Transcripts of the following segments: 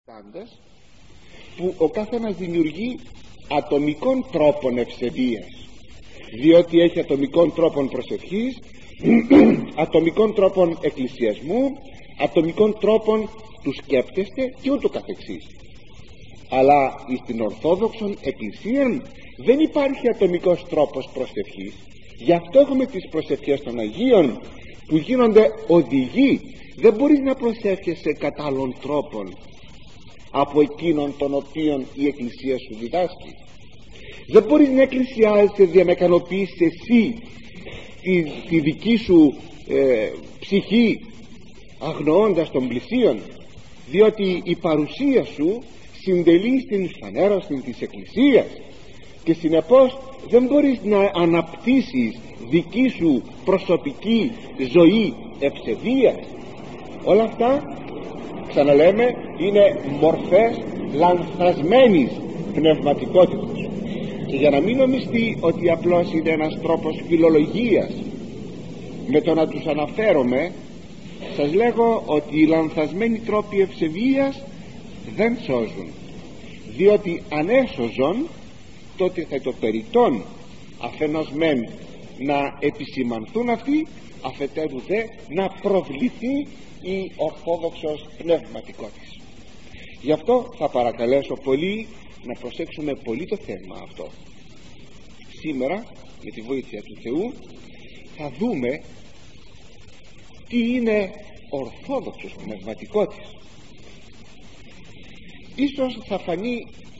που ο καθένας δημιουργεί ατομικών τρόπων ευσεβίας, διότι έχει ατομικών τρόπων προσευχής, ατομικών τρόπων εκκλησιασμού, ατομικών τρόπων του σκέπτεστε και ούτω καθεξής. Αλλά στην Ορθόδοξον Εκκλησία δεν υπάρχει ατομικός τρόπος προσευχής. Γι' αυτό έχουμε τις προσευχές των Αγίων που γίνονται οδηγοί. Δεν μπορείς να προσεύχεσαι κατά άλλων τρόπων από εκείνον τον οποίον η Εκκλησία σου διδάσκει. Δεν μπορείς να εκκλησιάζεσαι για να ικανοποιήσεις εσύ τη δική σου ψυχή, αγνοώντας τον πλησίον, διότι η παρουσία σου συντελεί στην φανέρωση της Εκκλησίας και συνεπώς δεν μπορείς να αναπτύσσεις δική σου προσωπική ζωή ευσεβίας. Όλα αυτά, ξαναλέμε, είναι μορφές λανθασμένης πνευματικότητας. Και για να μην νομιστεί ότι απλώς είναι ένας τρόπος φιλολογίας με το να τους αναφέρομαι, σας λέγω ότι οι λανθασμένοι τρόποι ευσεβίας δεν σώζουν, διότι αν έσωζον τότε θα το περιττόν αφενός μεν να επισημανθούν αυτοί, αφετέρου δε να προβληθεί η ορθόδοξος πνευματικότης. Γι' αυτό θα παρακαλέσω πολύ να προσέξουμε πολύ το θέμα αυτό. Σήμερα με τη βοήθεια του Θεού θα δούμε τι είναι ορθόδοξος πνευματικότης. Ίσως θα φανεί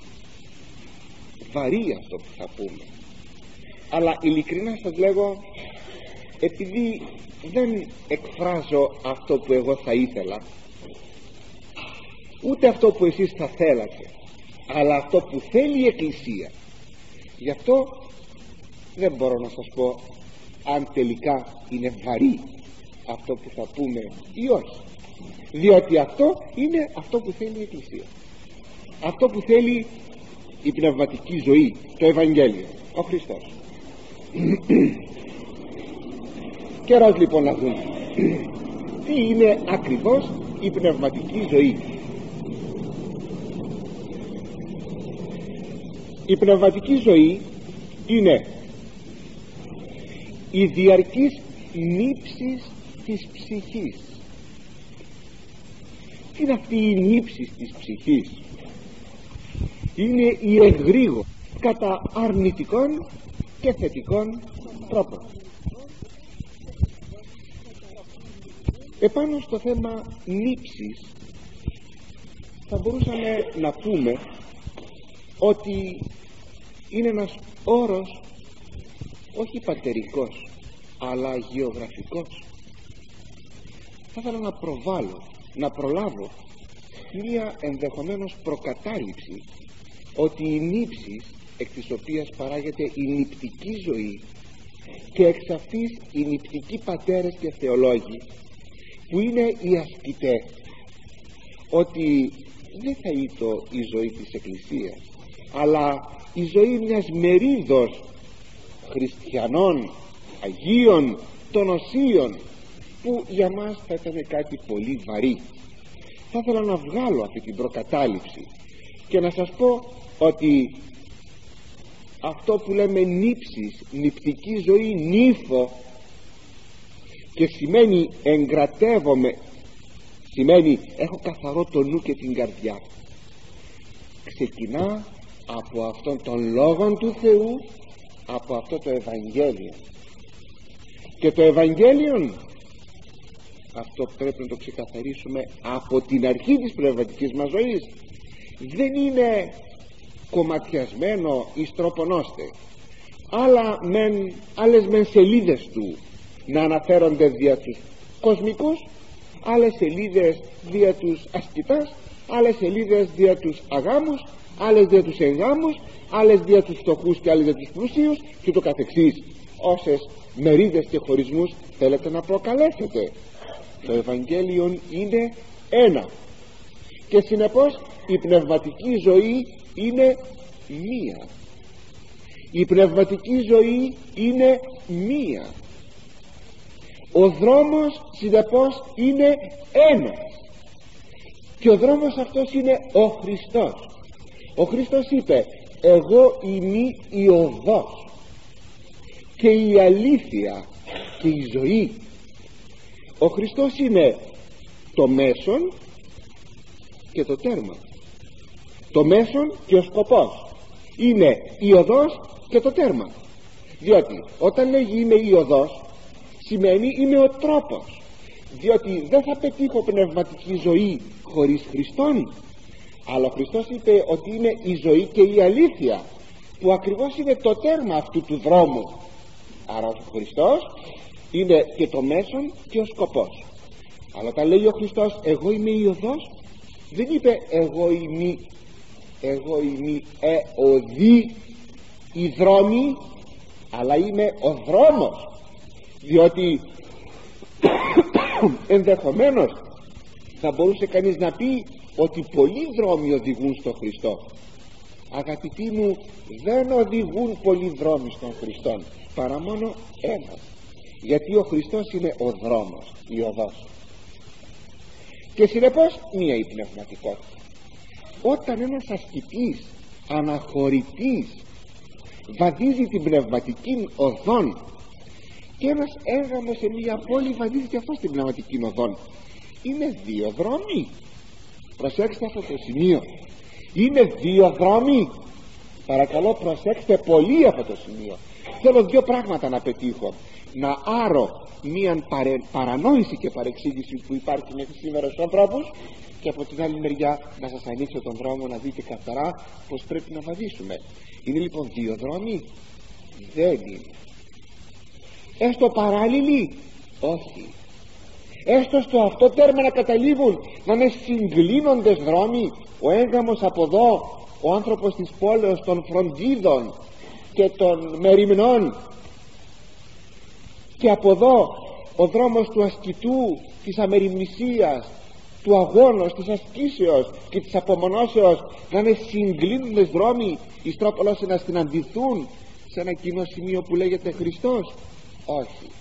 βαρύ αυτό που θα πούμε, αλλά ειλικρινά σας λέγω, επειδή δεν εκφράζω αυτό που εγώ θα ήθελα, ούτε αυτό που εσείς θα θέλατε, αλλά αυτό που θέλει η Εκκλησία, γι' αυτό δεν μπορώ να σας πω αν τελικά είναι βαρύ αυτό που θα πούμε ή όχι, διότι αυτό είναι αυτό που θέλει η Εκκλησία, αυτό που θέλει η πνευματική ζωή, το Ευαγγέλιο, ο Χριστός. Καιρός λοιπόν να δούμε τι είναι ακριβώς η πνευματική ζωή. Η πνευματική ζωή είναι η διαρκής νύψης της ψυχής. Τι είναι αυτή η νύψης της ψυχής? Είναι η εγρήγορη κατά αρνητικών και θετικών τρόπων. Επάνω στο θέμα νύψης θα μπορούσαμε να πούμε ότι είναι ένας όρος όχι πατερικός αλλά γεωγραφικός. Θα ήθελα να προβάλλω, να προλάβω μία ενδεχομένως προκατάληψη ότι η νύψης εκ της οποίας παράγεται η νηπτική ζωή και εξ αυτής οι νηπτικοί πατέρες και θεολόγοι που είναι οι ασκητές, ότι δεν θα ήτο η ζωή της Εκκλησίας αλλά η ζωή μιας μερίδος χριστιανών, Αγίων, των Οσίων, που για μας θα ήταν κάτι πολύ βαρύ. Θα ήθελα να βγάλω αυτή την προκατάληψη και να σας πω ότι αυτό που λέμε νύψης, νηπτική ζωή, νύφο, και σημαίνει εγκρατεύομαι, σημαίνει έχω καθαρό το νου και την καρδιά, ξεκινά από αυτόν τον Λόγον του Θεού, από αυτό το Ευαγγέλιο. Και το Ευαγγέλιο, αυτό πρέπει να το ξεκαθαρίσουμε από την αρχή της πνευματικής μας ζωής, δεν είναι κομματιασμένο εις τρόπον ώστε άλλες μεν σελίδες του να αναφέρονται δια τους κοσμικούς, άλλες σελίδες δια τους ασκητάς, άλλες σελίδες δια τους αγάμους, άλλες δια τους εγγάμους, άλλες δια τους φτωχούς και άλλες δια τους πλουσίους και το καθεξής. Όσες μερίδες και χωρισμούς θέλετε να προκαλέσετε, το Ευαγγέλιο είναι ένα και συνεπώς η πνευματική ζωή είναι μία. Η πνευματική ζωή είναι μία. Ο δρόμος συνεπώς είναι ένας. και ο δρόμος αυτός είναι ο Χριστός. Ο Χριστός είπε: εγώ είμαι η οδός και η αλήθεια και η ζωή. Ο Χριστός είναι το μέσον και το τέρμα. Το μέσον και ο σκοπός. Είναι η οδός και το τέρμα. Διότι όταν λέγει είμαι η οδός, σημαίνει είμαι ο τρόπος. Διότι δεν θα πετύχω πνευματική ζωή χωρίς Χριστόν. Αλλά ο Χριστός είπε ότι είναι η ζωή και η αλήθεια, που ακριβώς είναι το τέρμα αυτού του δρόμου. Άρα ο Χριστός είναι και το μέσον και ο σκοπός. Αλλά όταν λέει ο Χριστός εγώ είμαι η οδός, δεν είπε εγώ είμαι οδοί οι δρόμοι, αλλά είμαι ο δρόμος. Διότι ενδεχομένως θα μπορούσε κανείς να πει ότι πολλοί δρόμοι οδηγούν στον Χριστό. Αγαπητοί μου, δεν οδηγούν πολλοί δρόμοι στον Χριστό, παρά μόνο ένας. Γιατί ο Χριστός είναι ο δρόμος, η οδός. Και συνεπώς μία η πνευματικότητα. Όταν ένας ασκητής, αναχωρητής βαδίζει την πνευματική οδόν, και ένας έγαμος σε μία πόλη βαδίζει και αυτός την πνευματική οδόν, είναι δύο δρόμοι. Προσέξτε αυτό το σημείο. Είναι δύο δρόμοι. Παρακαλώ προσέξτε πολύ αυτό το σημείο. Θέλω δύο πράγματα να πετύχω: να άρω μία παρανόηση και παρεξήγηση που υπάρχει μέχρι σήμερα στους ανθρώπους, και από την άλλη μεριά να σας ανοίξω τον δρόμο να δείτε καθαρά πως πρέπει να βαδίσουμε. Είναι λοιπόν δύο δρόμοι? Δεν είναι. Έστω παράλληλοι? Όχι. Έστω στο αυτό τέρμα να καταλήγουν, να είναι συγκλίνοντες δρόμοι, ο έγγαμος από εδώ, ο άνθρωπος της πόλεως των φροντίδων και των μεριμνών, και από εδώ ο δρόμος του ασκητού, της αμεριμνησίας, του αγώνος, της ασκήσεως και της απομονώσεως, να είναι συγκλίνοντες δρόμοι, εις τρόπο ώστε να συναντηθούν σε ένα κοινό σημείο που λέγεται Χριστός. Όχι.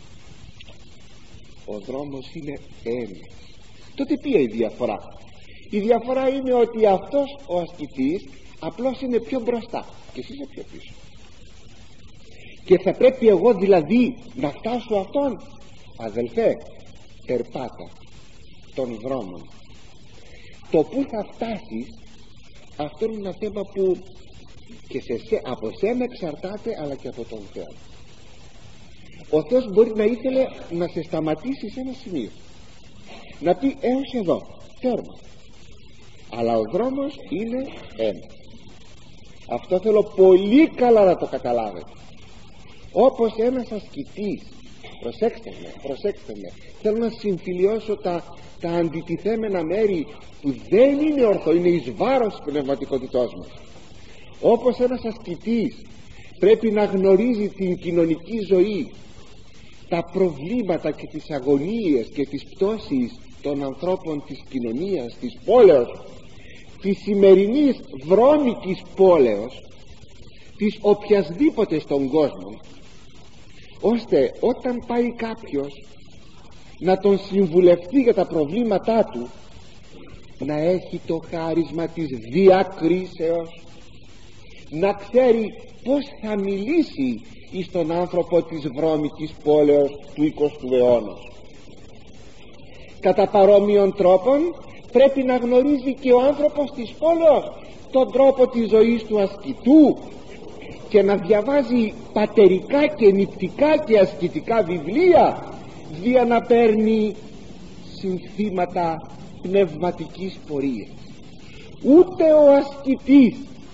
Ο δρόμος είναι ένας. Τότε ποια η διαφορά? Η διαφορά είναι ότι αυτός ο ασκητής απλώς είναι πιο μπροστά και εσύ είσαι πιο πίσω. Και θα πρέπει εγώ δηλαδή να φτάσω αυτόν? Αδελφέ, περπάτα των δρόμων. Το που θα φτάσεις, αυτό είναι ένα θέμα που και από σένα εξαρτάται, αλλά και από τον Θεό. Ο Θεός μπορεί να ήθελε να σε σταματήσει σε ένα σημείο, να πει έως εδώ, τέρμα, αλλά ο δρόμος είναι ένας. Αυτό θέλω πολύ καλά να το καταλάβετε. Όπως ένας ασκητής, προσέξτε με, θέλω να συμφιλιώσω τα αντιτιθέμενα μέρη που δεν είναι ορθό, είναι εις βάρος της πνευματικότητός μας. Όπως ένας ασκητής πρέπει να γνωρίζει την κοινωνική ζωή, τα προβλήματα και τις αγωνίες και τις πτώσεις των ανθρώπων της κοινωνίας, της πόλεως, της σημερινής βρώμικης πόλεως, της οποιασδήποτε στον κόσμο, ώστε όταν πάει κάποιος να τον συμβουλευτεί για τα προβλήματά του, να έχει το χάρισμα της διακρίσεως, να ξέρει πως θα μιλήσει εις τον άνθρωπο της βρώμικης πόλεως του 20ου αιώνα. Κατά παρόμοιων τρόπων πρέπει να γνωρίζει και ο άνθρωπος της πόλεως τον τρόπο της ζωής του ασκητού και να διαβάζει πατερικά και νηπτικά και ασκητικά βιβλία, για να παίρνει συνθήματα πνευματικής πορείας. Ούτε ο ασκητής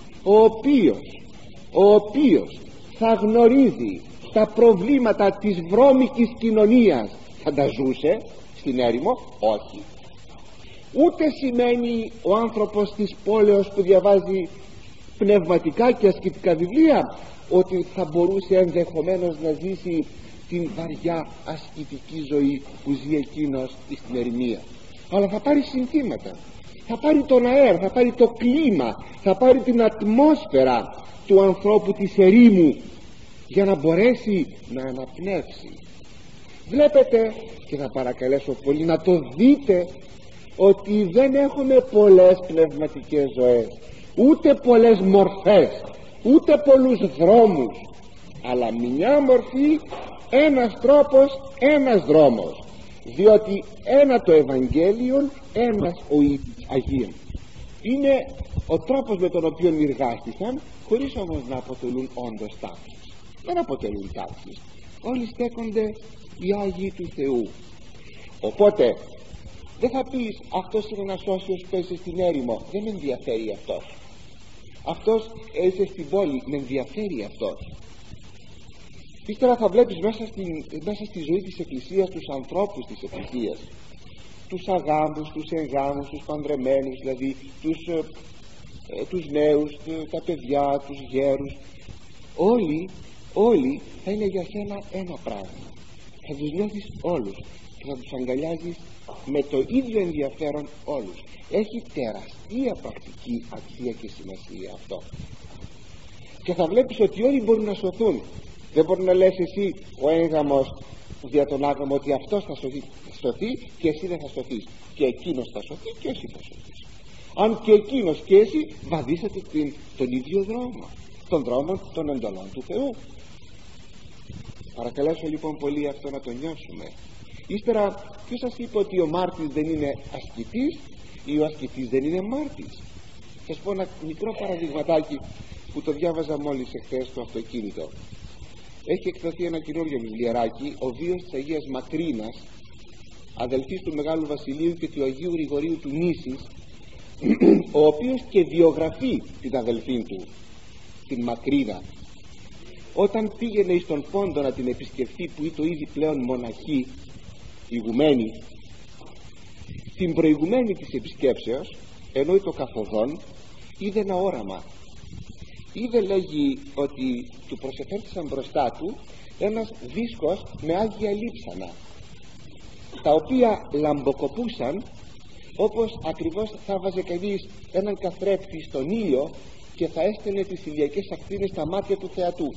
ο οποίος θα γνωρίζει τα προβλήματα της βρώμικης κοινωνίας θα τα ζούσε στην έρημο? Όχι. Ούτε σημαίνει ο άνθρωπος της πόλεως που διαβάζει πνευματικά και ασκητικά βιβλία ότι θα μπορούσε ενδεχομένως να ζήσει την βαριά ασκητική ζωή που ζει εκείνος στην ερημία. Αλλά θα πάρει συνθήματα, θα πάρει τον αέρα, θα πάρει το κλίμα, θα πάρει την ατμόσφαιρα του ανθρώπου της ερήμου για να μπορέσει να αναπνεύσει. Βλέπετε, και θα παρακαλέσω πολύ να το δείτε, ότι δεν έχουμε πολλές πνευματικές ζωές, ούτε πολλές μορφές, ούτε πολλούς δρόμους, αλλά μια μορφή, ένας τρόπος, ένας δρόμος, διότι ένα το Ευαγγέλιο, ένας ο Αγίων. Είναι ο τρόπος με τον οποίο εργάστηκαν, χωρίς όμως να αποτελούν όντως τάξεις. Δεν αποτελούν τάξεις, όλοι στέκονται οι Άγιοι του Θεού. Οπότε δεν θα πεις αυτός είναι ένας όσιος που έζησε στην έρημο, δεν με ενδιαφέρει αυτός. Αυτός έζησε στην πόλη, με ενδιαφέρει αυτός. Ύστερα θα βλέπεις μέσα στη ζωή της Εκκλησίας τους ανθρώπους της Εκκλησίας, τους αγάμους, τους εγγάμους, τους παντρεμένους, δηλαδή τους νέους, τα παιδιά, τους γέρους. Όλοι θα είναι για σένα ένα πράγμα. Θα τους νιώθεις όλους και θα τους αγκαλιάζεις με το ίδιο ενδιαφέρον όλους. Έχει τεράστια πρακτική αξία και σημασία αυτό. Και θα βλέπεις ότι όλοι μπορούν να σωθούν. Δεν μπορεί να λες εσύ ο έγγαμος δια τον άγαμο ότι αυτός θα σωθεί και εσύ δεν θα σωθείς, και εκείνος θα σωθεί και εσύ θα σωθείς. Αν και εκείνος και εσύ βαδίσατε τον ίδιο δρόμο, τον δρόμο των εντολών του Θεού. Παρακαλέσω λοιπόν πολύ αυτό να το νιώσουμε. Ύστερα, ποιος σας είπε ότι ο μάρτης δεν είναι ασκητής ή ο ασκητής δεν είναι μάρτης? Θα σας πω ένα μικρό παραδειγματάκι που το διάβαζα μόλις εχθές στο αυτοκίνητο. Έχει εκδοθεί ένα καινούριο βιβλιαράκι, ο βίος της Αγίας Μακρίνας, αδελφής του Μεγάλου Βασιλείου και του Αγίου Γρηγορίου του Νήσης, ο οποίος και βιογραφεί την αδελφή του, την Μακρίνα, όταν πήγαινε στον Πόντο να την επισκεφθεί, που ήταν ήδη πλέον μοναχή, ηγουμένη. Την προηγουμένη της επισκέψεως, ενώ το καθοδόν, είδε ένα όραμα. Είδε, λέγει, ότι του προσεφέρθησαν μπροστά του ένας δίσκος με άγια λείψανα, τα οποία λαμποκοπούσαν όπως ακριβώς θα βάζε κανείς έναν καθρέφτη στον ήλιο και θα έστελνε τις ηλιακές ακτίνες στα μάτια του θεατού.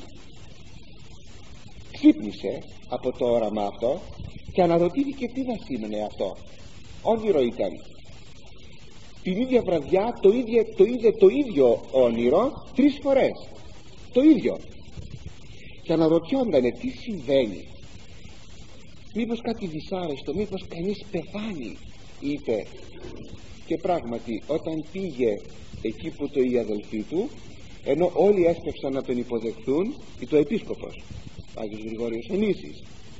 Ξύπνησε από το όραμα αυτό και αναρωτήθηκε τι θα σήμαινε αυτό. Όνειρο ήταν. Την ίδια βραδιά είδε το ίδιο όνειρο 3 φορές, το ίδιο, και αναρωτιόντανε τι συμβαίνει, μήπως κάτι δυσάρεστο, μήπως κανείς πεθάνει, είπε. Και πράγματι όταν πήγε εκεί που το η αδελφή του, ενώ όλοι έσκεψαν να τον υποδεχθούν, το επίσκοπος Άγιος Γρηγόριος ο Νήσης,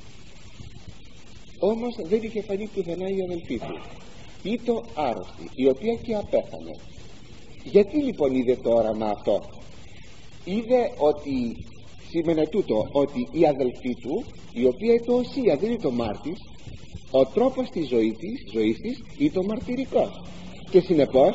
όμως δεν είχε φανεί πουθενά η αδελφή του. Ήτο άρρωστη, η οποία και απέθανε. Γιατί λοιπόν είδε το όραμα αυτό? Είδε ότι σήμαινε τούτο, ότι η αδελφή του, η οποία ήταν οσία, δεν ήταν μάρτης, ο τρόπος της ζωής της ήταν μαρτυρικός, και συνεπώς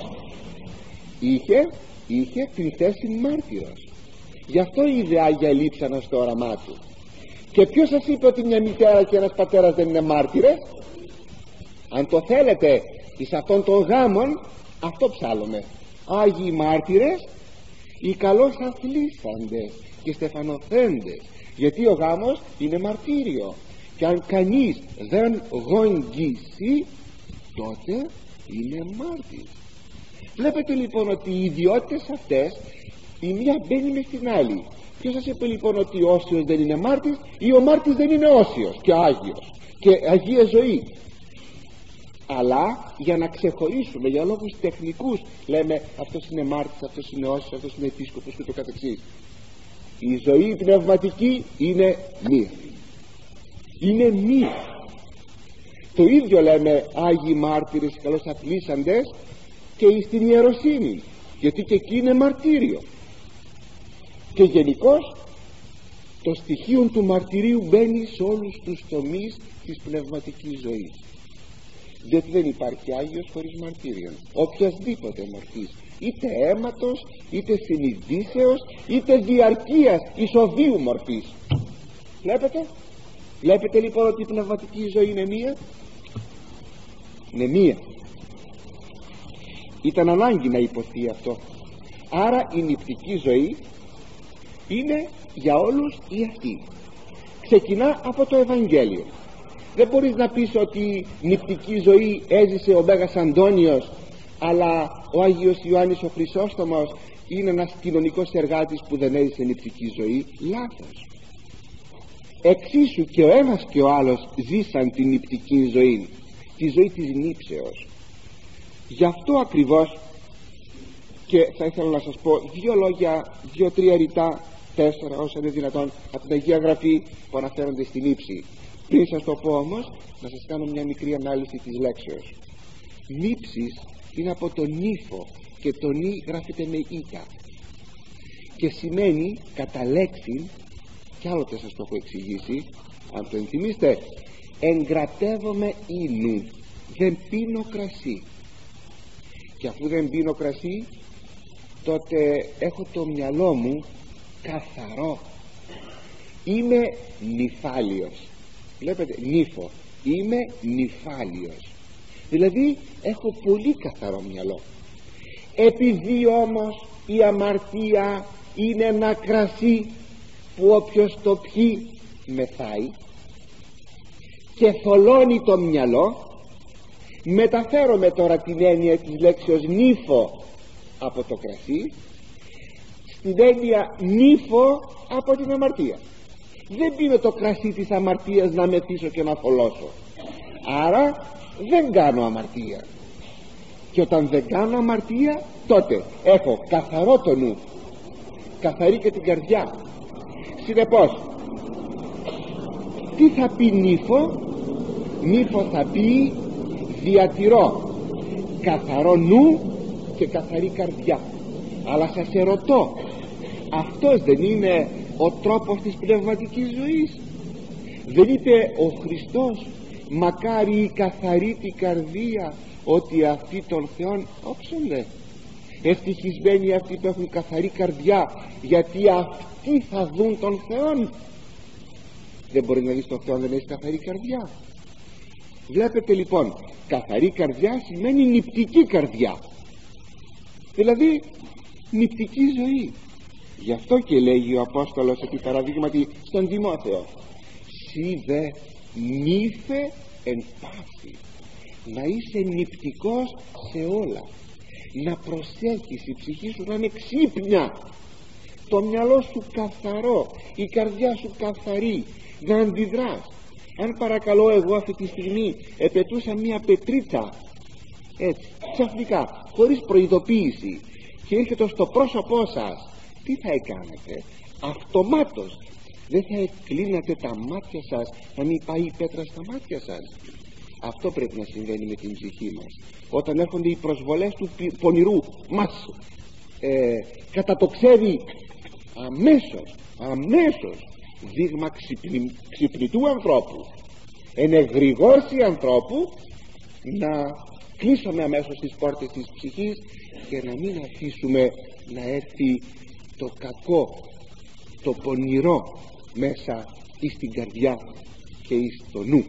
είχε την θέση μάρτυρος. Γι' αυτό είδε άγια λείψανα στο όραμά του. Και ποιος σας είπε ότι μια μητέρα και ένας πατέρας δεν είναι μάρτυρες? Αν το θέλετε εις αυτών των γάμων, αυτό ψάλλουμε. Άγιοι μάρτυρες, οι καλώς αθλήσαντες και στεφανοθέντες, γιατί ο γάμος είναι μαρτύριο, και αν κανείς δεν γογγίσει, τότε είναι μάρτυρ. Βλέπετε λοιπόν ότι οι ιδιότητες αυτές, η μία μπαίνει μες στην άλλη. Ποιος σας είπε λοιπόν ότι ο όσιος δεν είναι μάρτυρ ή ο μάρτυρς δεν είναι όσιος και άγιος και αγία ζωή? Αλλά για να ξεχωρίσουμε, για λόγους τεχνικούς, λέμε αυτός είναι μάρτυρς, αυτός είναι όσιος, αυτός είναι επίσκοπος και το καθεξής. Η ζωή πνευματική είναι μία. Είναι μία. Το ίδιο λέμε άγιοι μάρτυρες, καλώς αθλήσαντες, και στην ιεροσύνη, γιατί και εκεί είναι μαρτύριο. Και γενικώς το στοιχείο του μαρτυρίου μπαίνει σε όλους τους τομείς της πνευματικής ζωής, διότι δεν υπάρχει Άγιος χωρίς μαρτύριο, οποιασδήποτε μορφής, είτε αίματος, είτε συνειδήσεως, είτε διαρκείας ισοβίου μορφής. Βλέπετε λοιπόν ότι η πνευματική ζωή είναι μία. Είναι μία. Ήταν ανάγκη να υποθεί αυτό. Άρα η νηπτική ζωή είναι για όλους η αυτή. Ξεκινά από το Ευαγγέλιο. Δεν μπορείς να πεις ότι νηπτική ζωή έζησε ο Μέγας Αντώνιος, αλλά ο Άγιος Ιωάννης ο Χρυσόστομος είναι ένας κοινωνικός εργάτης που δεν έζησε νηπτική ζωή. Λάθος. Εξίσου και ο ένας και ο άλλος ζήσαν την νηπτική ζωή, τη ζωή της νήψεως. Γι' αυτό ακριβώς και θα ήθελα να σας πω δύο λόγια, δύο-τρία ρητά, 4 όσο είναι δυνατόν, από την Αγία Γραφή που αναφέρονται στην νήψη. Πριν σας το πω όμως, να σας κάνω μια μικρή ανάλυση της λέξεως. Νήψης είναι από το νήφο, και το νη γράφεται με ήτα και σημαίνει κατά λέξη, κι άλλοτε σας το έχω εξηγήσει, αν το ενθυμίστε, εγκρατεύομαι ίνου, δεν πίνω κρασί. Και αφού δεν πίνω κρασί, τότε έχω το μυαλό μου καθαρό, είμαι νυφάλιος. Βλέπετε, νύφο, είμαι νυφάλιος, δηλαδή έχω πολύ καθαρό μυαλό. Επειδή όμως η αμαρτία είναι ένα κρασί που όποιος το πιει μεθάει και θολώνει το μυαλό, μεταφέρομαι τώρα την έννοια της λέξεως νύφο από το κρασί στην έννοια νύφο από την αμαρτία. Δεν πίνω το κρασί της αμαρτίας να μεθύσω και να θολώσω, άρα δεν κάνω αμαρτία. Και όταν δεν κάνω αμαρτία, τότε έχω καθαρό το νου, καθαρή και την καρδιά. Συνεπώς, τι θα πει νύφο? Νύφο θα πει διατηρώ καθαρό νου και καθαρή καρδιά. Αλλά σας ερωτώ, αυτός δεν είναι ο τρόπος της πνευματικής ζωής? Δεν είπε ο Χριστός, μακάρι η καθαρή την καρδία, ότι αυτοί των Θεών όψονται? Ευτυχισμένοι αυτοί που έχουν καθαρή καρδιά, γιατί αυτοί θα δουν τον Θεόν. Δεν μπορεί να δεις τον Θεό αν δεν έχει καθαρή καρδιά. Βλέπετε λοιπόν, καθαρή καρδιά σημαίνει νηπτική καρδιά, δηλαδή νηπτική ζωή. Γι' αυτό και λέγει ο Απόστολος επί παραδείγματι στον Τιμόθεο, σύ δε νύφε εν πάση, να είσαι νηπτικός σε όλα, να προσέχεις η ψυχή σου να είναι ξύπνια, το μυαλό σου καθαρό, η καρδιά σου καθαρή, να αντιδράς. Αν παρακαλώ εγώ αυτή τη στιγμή επετούσα μια πετρίτσα έτσι ξαφνικά, χωρίς προειδοποίηση, και έρχεται στο πρόσωπό σας, τι θα έκανετε? Αυτομάτως δεν θα εκκλίνατε τα μάτια σας να μην πάει η πέτρα στα μάτια σας? Αυτό πρέπει να συμβαίνει με την ψυχή μας. Όταν έρχονται οι προσβολές του πονηρού, μας κατατοξεύει αμέσως δείγμα ξυπνητού ανθρώπου, ενεγρηγόρση ανθρώπου, να κλείσουμε αμέσως τις πόρτες της ψυχής και να μην αφήσουμε να έρθει το κακό, το πονηρό μέσα εις την καρδιά και εις το νου.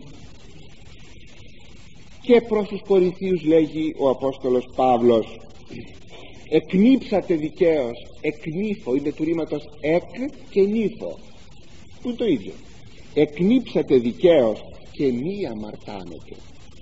Και προς τους Κορινθίους λέγει ο Απόστολος Παύλος, εκνύψατε δικαίως, εκνύφω, είναι του ρήματος εκ και νύφω, που είναι το ίδιο. Εκνύψατε δικαίως και μη αμαρτάνετε.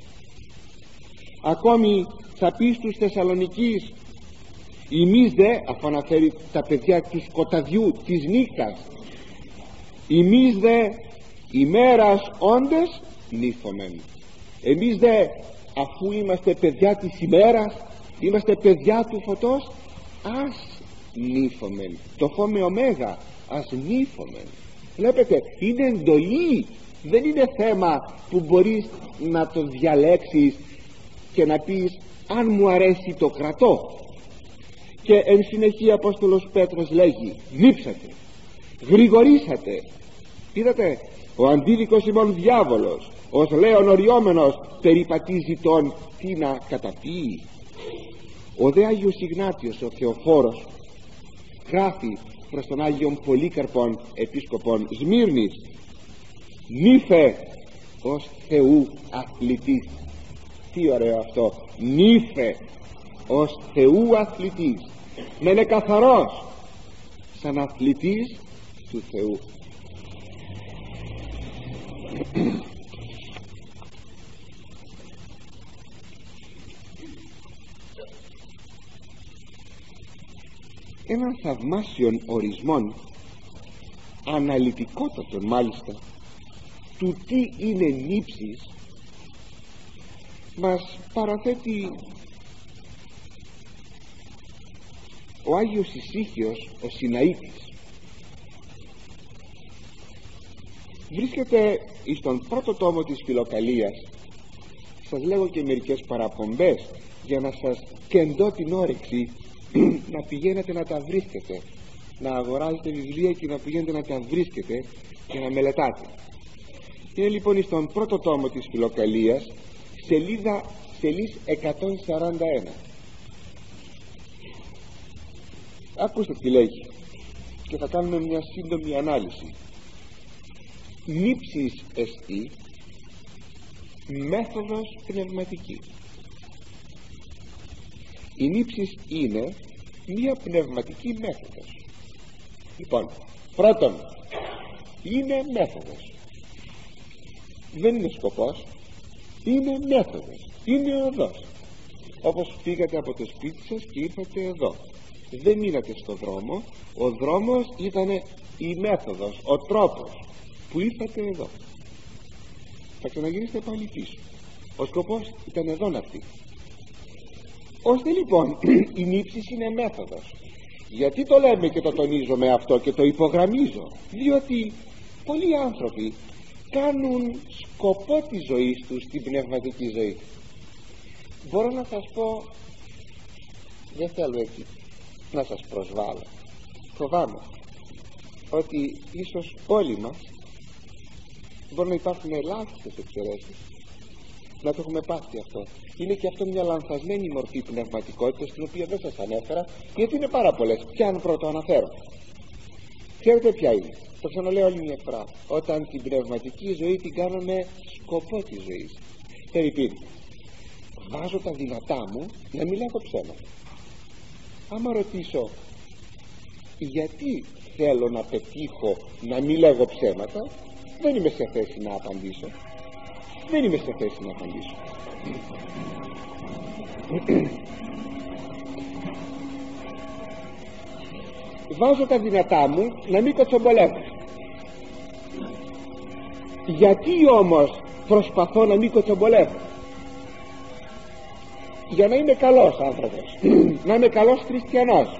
Ακόμη θα πει στους Θεσσαλονικείς, εμείς δε, αφού αναφέρει τα παιδιά του σκοταδιού της νύχτας, εμείς δε ημέρας όντες νύφομεν. Εμείς δε, αφού είμαστε παιδιά της ημέρας, είμαστε παιδιά του φωτός, ας νύφομεν. Το φόμε ωμέγα, ας νύφομεν. Βλέπετε, είναι εντολή, δεν είναι θέμα που μπορείς να το διαλέξεις και να πεις αν μου αρέσει το κρατώ. Και εν συνεχεία Απόστολος Πέτρος λέγει, νύψατε, γρηγορήσατε. Είδατε, ο αντίδικος ημών διάβολος, ως λέον οριόμενος, περιπατίζει τον τι να καταποιεί. Ο δε Άγιος Ιγνάτιος ο Θεοφόρος γράφει προς τον Άγιον Πολύκαρπον επίσκοπον Σμύρνης, νύφε ως Θεού αθλητής. Τι ωραίο αυτό, νύφε ως Θεού αθλητής, να είναι καθαρός σαν αθλητής του Θεού. έναν θαυμάσιον ορισμόν, αναλυτικότατον μάλιστα, του τι είναι νύψης. Μας παραθέτει ο Άγιος Ησύχιος, ο Σιναήτης. Βρίσκεται στον πρώτο τόμο της Φιλοκαλίας. Σας λέγω και μερικές παραπομπές για να σας κεντώ την όρεξη να πηγαίνετε να τα βρίσκετε, να αγοράζετε βιβλία και να πηγαίνετε να τα βρίσκετε και να μελετάτε. Είναι λοιπόν στον πρώτο τόμο της Φιλοκαλίας, σελίδα 141. Ακούστε τι λέγει και θα κάνουμε μια σύντομη ανάλυση. Νύψης εστί μέθοδος πνευματική. Η νύψης είναι μια πνευματική μέθοδος. Λοιπόν, πρώτον, είναι μέθοδος. Δεν είναι σκοπός, είναι μέθοδος, είναι οδός. Όπως πήγατε από το σπίτι σας και ήρθατε εδώ, δεν μείνατε στο δρόμο. Ο δρόμος ήταν η μέθοδος, ο τρόπος που ήρθατε εδώ. Θα ξαναγυρίσετε πάλι πίσω. Ο σκοπός ήταν εδώ να έρθει. Ώστε λοιπόν η νύψης είναι μέθοδος. Γιατί το λέμε και το τονίζω με αυτό και το υπογραμμίζω? Διότι πολλοί άνθρωποι κάνουν σκοπό της ζωής τους την πνευματική ζωή. Μπορώ να σας πω, δεν θέλω έτσι να σας προσβάλλω, φοβάμαι ότι ίσως όλοι μας, μπορεί να υπάρχουν ελάχιστες εξαιρέσεις, να το έχουμε πάθει αυτό. Είναι και αυτό μια λανθασμένη μορφή πνευματικότητας, την οποία δεν σας ανέφερα, γιατί είναι πάρα πολλές. Ποια αν πρώτο αναφέρω? Ξέρετε ποια είναι? Το ξαναλέω άλλη μια φορά. Όταν την πνευματική ζωή την κάνουμε σκοπό της ζωής. Φερρυπίν, βάζω τα δυνατά μου να μην λέγω ψέματα. Άμα ρωτήσω γιατί θέλω να πετύχω να μην λέγω ψέματα, δεν είμαι σε θέση να απαντήσω. Δεν είμαι σε θέση να απαντήσω. Βάζω τα δυνατά μου να μην κοτσομπολεύω. Γιατί όμως προσπαθώ να μην κοτσομπολεύω? Για να είμαι καλός άνθρωπος, να είμαι καλός χριστιανός.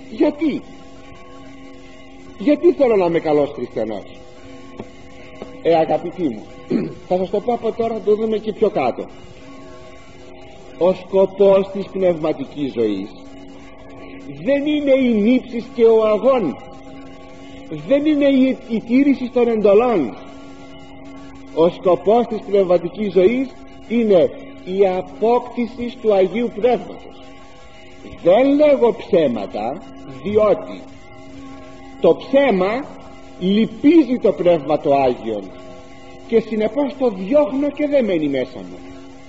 Γιατί θέλω να είμαι καλός χριστιανός? Αγαπητοί μου, θα σας το πω από τώρα, το δούμε και πιο κάτω. Ο σκοπός της πνευματικής ζωής δεν είναι η νύψης και ο αγών, δεν είναι η τήρηση των εντολών. Ο σκοπός της πνευματικής ζωής είναι η απόκτηση του Αγίου Πνεύματος. Δεν λέγω ψέματα, διότι το ψέμα λυπίζει το Πνεύμα το Άγιον και συνεπώς το διώχνω και δεν μένει μέσα μου.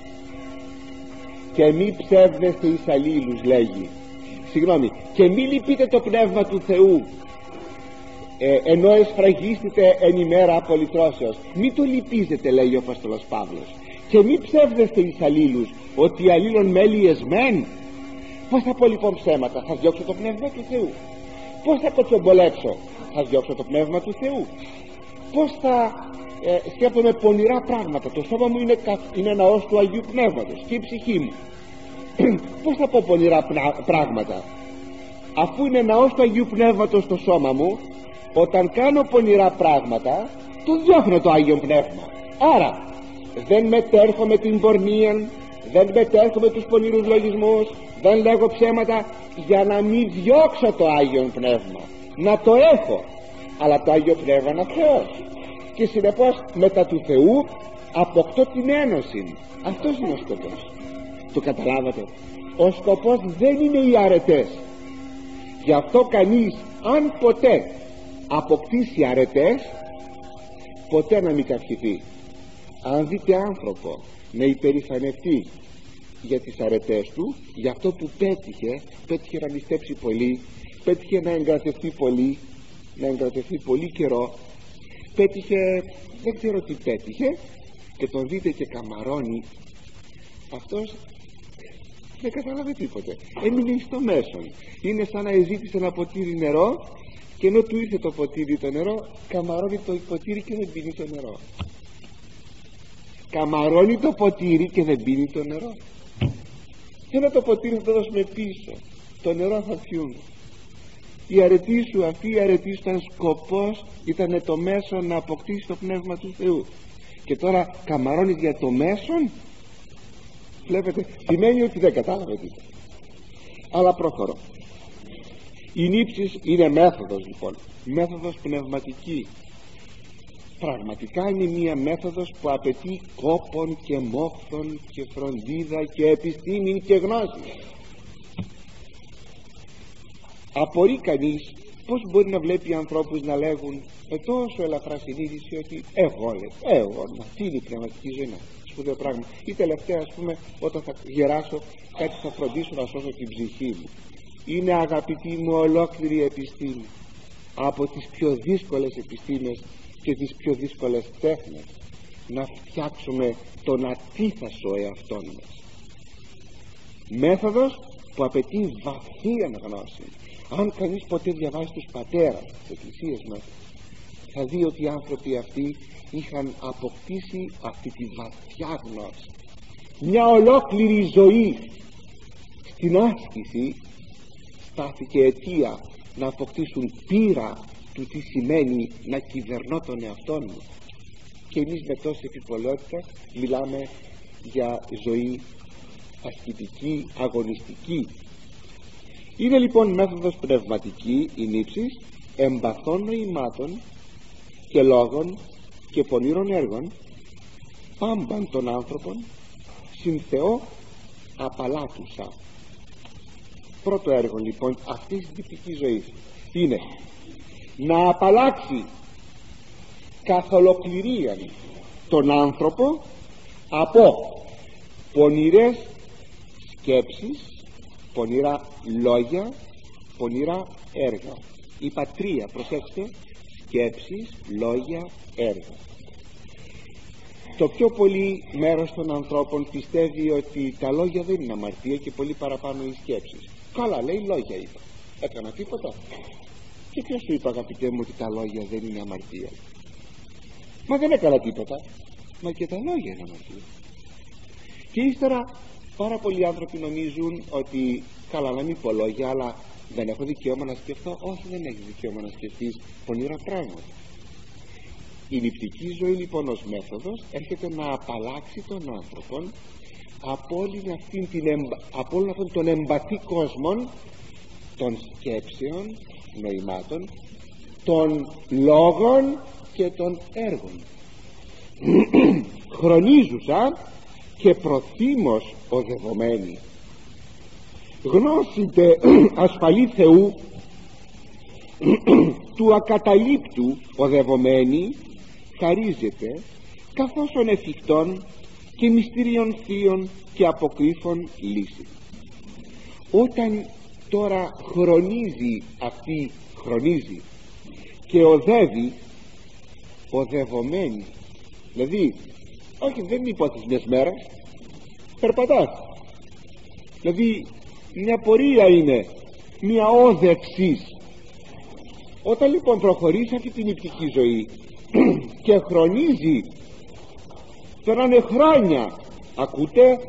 Και μη ψεύδεστε εις αλλήλους, λέγει. Και μη λυπείτε το Πνεύμα του Θεού, ενώ εσφραγίστητε εν ημέρα απολυτρώσεως. Μη το λυπίζετε, λέει ο Απόστολος Παύλος. Και μη ψεύδεστε εις αλλήλους, ότι αλλήλων μέλη εσμέν. Πώς θα πω λοιπόν ψέματα? Θα διώξω το Πνεύμα του Θεού. Πώς θα κοτσομπολέψω? Θα διώξω το Πνεύμα του Θεού. Πώς θα σκέφτομαι πονηρά πράγματα? Το σώμα μου είναι ναός του Αγίου Πνεύματος και η ψυχή μου. Πώς θα πω πονηρά πράγματα? Αφού είναι ναός του Αγίου Πνεύματος το σώμα μου, όταν κάνω πονηρά πράγματα, το διώχνω το Άγιο Πνεύμα. Άρα δεν μετέρχομαι την πορνεία, δεν μετέρχομαι τους πονηρούς λογισμούς, δεν λέγω ψέματα, για να μην διώξω το Άγιο Πνεύμα. Να το έχω, αλλά το Άγιο Πνεύμα είναι Θεός, και συνεπώς μετά του Θεού αποκτώ την ένωση. Αυτός είναι ο σκοπός. Το καταλάβατε? Ο σκοπός δεν είναι οι αρετές. Γι' αυτό κανείς, αν ποτέ αποκτήσει αρετές, ποτέ να μην καυχηθεί. Αν δείτε άνθρωπο να υπερηφανευτεί για τις αρετές του, για αυτό που πέτυχε να ληστέψει πολύ, πέτυχε να εγκρατευτεί πολύ καιρό, πέτυχε, δεν ξέρω τι πέτυχε, και τον δείτε και καμαρώνει, αυτός δεν κατάλαβε τίποτε, έμεινε στο μέσον. Είναι σαν να ζήτησε ένα ποτήρι νερό και ενώ του ήρθε το ποτήρι το νερό, καμαρώνει το ποτήρι και δεν πίνει το νερό. Καμαρώνει το ποτήρι και δεν πίνει το νερό. Θέλω το ποτήρι θα το δώσουμε πίσω, το νερό θα πιούμε. Η αρετή σου αυτή, η αρετή σου ήταν σκοπός, ήταν το μέσο να αποκτήσει το πνεύμα του Θεού, και τώρα καμαρώνεις για το μέσον. Βλέπετε, σημαίνει ότι δεν κατάλαβε τίποτα. Αλλά προχωρώ. Η νύψης είναι μέθοδος, λοιπόν, μέθοδος πνευματική. Πραγματικά είναι μία μέθοδος που απαιτεί κόπον και μόχθον και φροντίδα και επιστήμη και γνώση. Απορεί κανείς πως μπορεί να βλέπει ανθρώπους να λέγουν με τόσο ελαφρά συνείδηση ότι εγώ, αυτή είναι η πνευματική ζωή, σπουδαίο πράγμα. Ή τελευταία, ας πούμε, όταν θα γεράσω κάτι θα φροντίσω να σώσω την ψυχή μου. Είναι, αγαπητοί μου, ολόκληρη επιστήμη, από τις πιο δύσκολες επιστήμες και τις πιο δύσκολες τέχνες, να φτιάξουμε τον ατίθασο εαυτόν μας. Μέθοδος που απαιτεί βαθία γνώση. Αν κανείς ποτέ διαβάσει τους πατέρας της εκκλησίας μας, θα δει ότι οι άνθρωποι αυτοί είχαν αποκτήσει αυτή τη βαθιά γνώση. Μια ολόκληρη ζωή στην άσκηση στάθηκε αιτία να αποκτήσουν πείρα του τι σημαίνει να κυβερνώ τον εαυτό μου. Και εμείς με τόση επιπολαιότητα μιλάμε για ζωή ασκητική, αγωνιστική. Είναι λοιπόν μέθοδος πνευματική η νύψης εμπαθών νοημάτων και λόγων και πονήρων έργων, πάμπαν των άνθρωπων συν Θεό απαλάτουσα. Πρώτο έργο λοιπόν αυτής της νηπτικής ζωής είναι να απαλλάξει καθ' ολοκληρίαν τον άνθρωπο από πονηρές σκέψεις, πονηρά λόγια, πονηρά έργα. Είπα τρία, προσέξτε: σκέψεις, λόγια, έργα. Το πιο πολύ μέρος των ανθρώπων πιστεύει ότι τα λόγια δεν είναι αμαρτία και πολύ παραπάνω οι σκέψεις. Καλά, λέει, λόγια είπα. Έκανα τίποτα? Και ποιος σου είπε, αγαπητέ μου, ότι τα λόγια δεν είναι αμαρτία? Μα δεν έκανα τίποτα. Μα και τα λόγια είναι αμαρτία. Και ύστερα πάρα πολλοί άνθρωποι νομίζουν ότι καλά, να μην πω λόγια, αλλά δεν έχω δικαίωμα να σκεφτώ. Όχι, δεν έχεις δικαίωμα να σκεφτείς πονηρά πράγματα. Η νηπτική ζωή λοιπόν ως μέθοδος έρχεται να απαλλάξει τον άνθρωπο από όλον αυτόν τον εμπαθή κόσμο των σκέψεων, νοημάτων, των λόγων και των έργων. Χρονίζουσα και προθύμως οδευομένη, γνώσιτε ασφαλή Θεού, του ακαταλείπτου οδευομένη, χαρίζεται καθώς εφικτών και μυστήριων θείων και αποκρύφων λύση. Όταν τώρα χρονίζει και οδεύει, οδευομένη, δηλαδή όχι, δεν είναι υπόθεση μιας μέρας, περπατάς, δηλαδή μια πορεία είναι, μια όδευση. Όταν λοιπόν προχωρείς αυτή την νηπτική ζωή και χρονίζει, περνάνε χρόνια, ακούτε,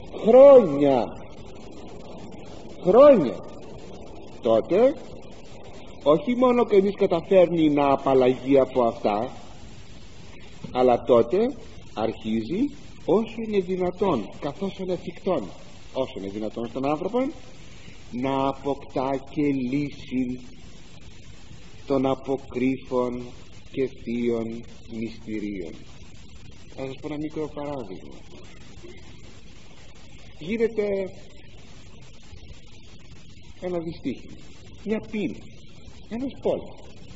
χρόνια, τότε όχι μόνο κανείς καταφέρνει να απαλλαγεί από αυτά, αλλά τότε αρχίζει όσο είναι δυνατόν, καθώς είναι εφικτόν, όσο είναι δυνατόν στον άνθρωπο, να αποκτά και λύση των αποκρύφων και θείων μυστηρίων. Θα σας πω ένα μικρό παράδειγμα. Γίνεται ένα δυστύχημα, μια πείνα, ένας πόλεμος.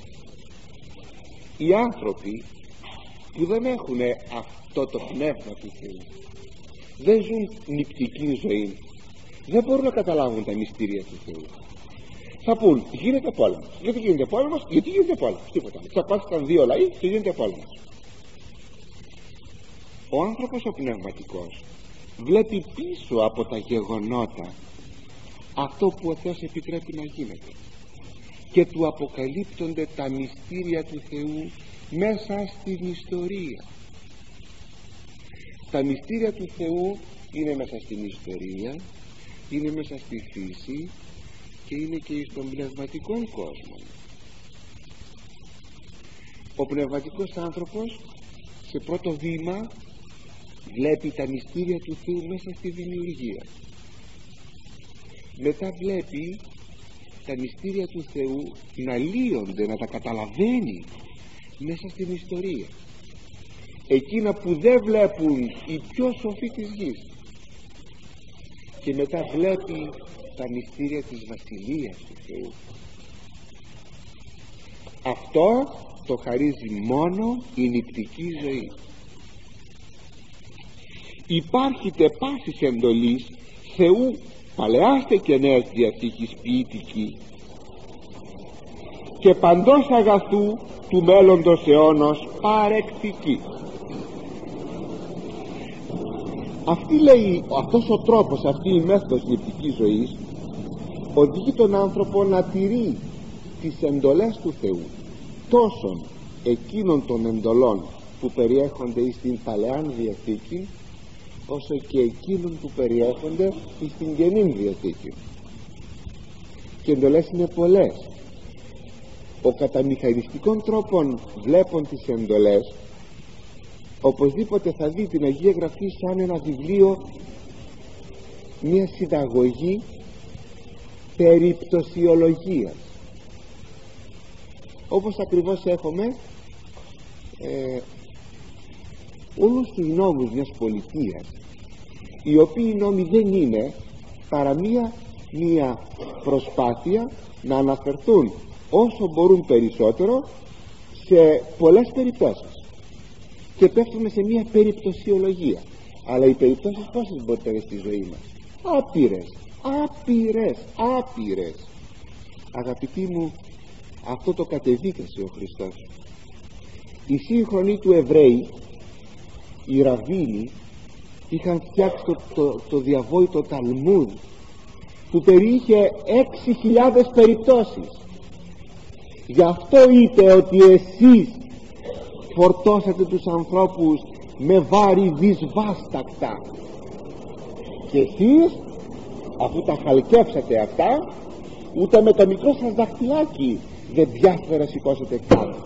Οι άνθρωποι που δεν έχουν αυτό το πνεύμα του Θεού, δεν ζουν νηπτική ζωή, δεν μπορούν να καταλάβουν τα μυστήρια του Θεού. Θα πούν, γίνεται πόλεμος. Γιατί γίνεται πόλεμος? Γιατί γίνεται πόλεμος, τίποτα. Τσαπάστηκαν δύο λαοί και γίνεται πόλεμος. Ο άνθρωπος ο πνευματικός βλέπει πίσω από τα γεγονότα αυτό που ο Θεός επιτρέπει να γίνεται, και του αποκαλύπτονται τα μυστήρια του Θεού μέσα στην ιστορία. Τα μυστήρια του Θεού είναι μέσα στην ιστορία, είναι μέσα στη φύση και είναι και στον πνευματικό κόσμο. Ο πνευματικός άνθρωπος σε πρώτο βήμα βλέπει τα μυστήρια του Θεού μέσα στη δημιουργία. Μετά βλέπει τα μυστήρια του Θεού να λύονται, να τα καταλαβαίνει μέσα στην ιστορία, εκείνα που δεν βλέπουν οι πιο σοφοί της γης. Και μετά βλέπει τα μυστήρια της Βασιλείας του Θεού. Αυτό το χαρίζει μόνο η νηπτική ζωή. Υπάρχειται πάσης εντολής Θεού Παλαιάστε και Νέας Διαθήκης ποιητική και παντός αγαθού του μέλλοντος αιώνος παρεκτική. Αυτή, λέει, αυτός ο τρόπος, αυτή η μέθοδος νηπτικής ζωής οδηγεί τον άνθρωπο να τηρεί τις εντολές του Θεού, τόσον εκείνων των εντολών που περιέχονται στην Παλαιάν Διαθήκη, όσο και εκείνων που περιέχονται στην Καινήν Διαθήκη. Και εντολές είναι πολλές. Ο κατά μηχανιστικών τρόπων βλέπουν τις εντολές, οπωσδήποτε θα δει την Αγία Γραφή σαν ένα βιβλίο, μια συνταγωγή περιπτωσιολογίας, όπως ακριβώς έχουμε όλους τους νόμους μιας πολιτείας, οι οποίοι νόμοι δεν είναι παρά μια προσπάθεια να αναφερθούν όσο μπορούν περισσότερο σε πολλές περιπτώσεις, και πέφτουμε σε μια περιπτωσιολογία. Αλλά οι περιπτώσεις πόσες μπορείτε να είναι στη ζωή μας? Άπειρες. Αγαπητοί μου, αυτό το κατεδίκασε ο Χριστός. Οι σύγχρονοι του Εβραίοι, οι Ραβίνοι, είχαν φτιάξει το διαβόητο Ταλμούδ, που περιείχε 6.000 περιπτώσεις. Γι' αυτό είπε ότι εσείς φορτώσατε τους ανθρώπους με βάρη δυσβάστακτα, και εσείς, αφού τα χαλκεύσατε αυτά, ούτε με το μικρό σας δαχτυλάκι δεν πιάσετε να σηκώσετε κάτω.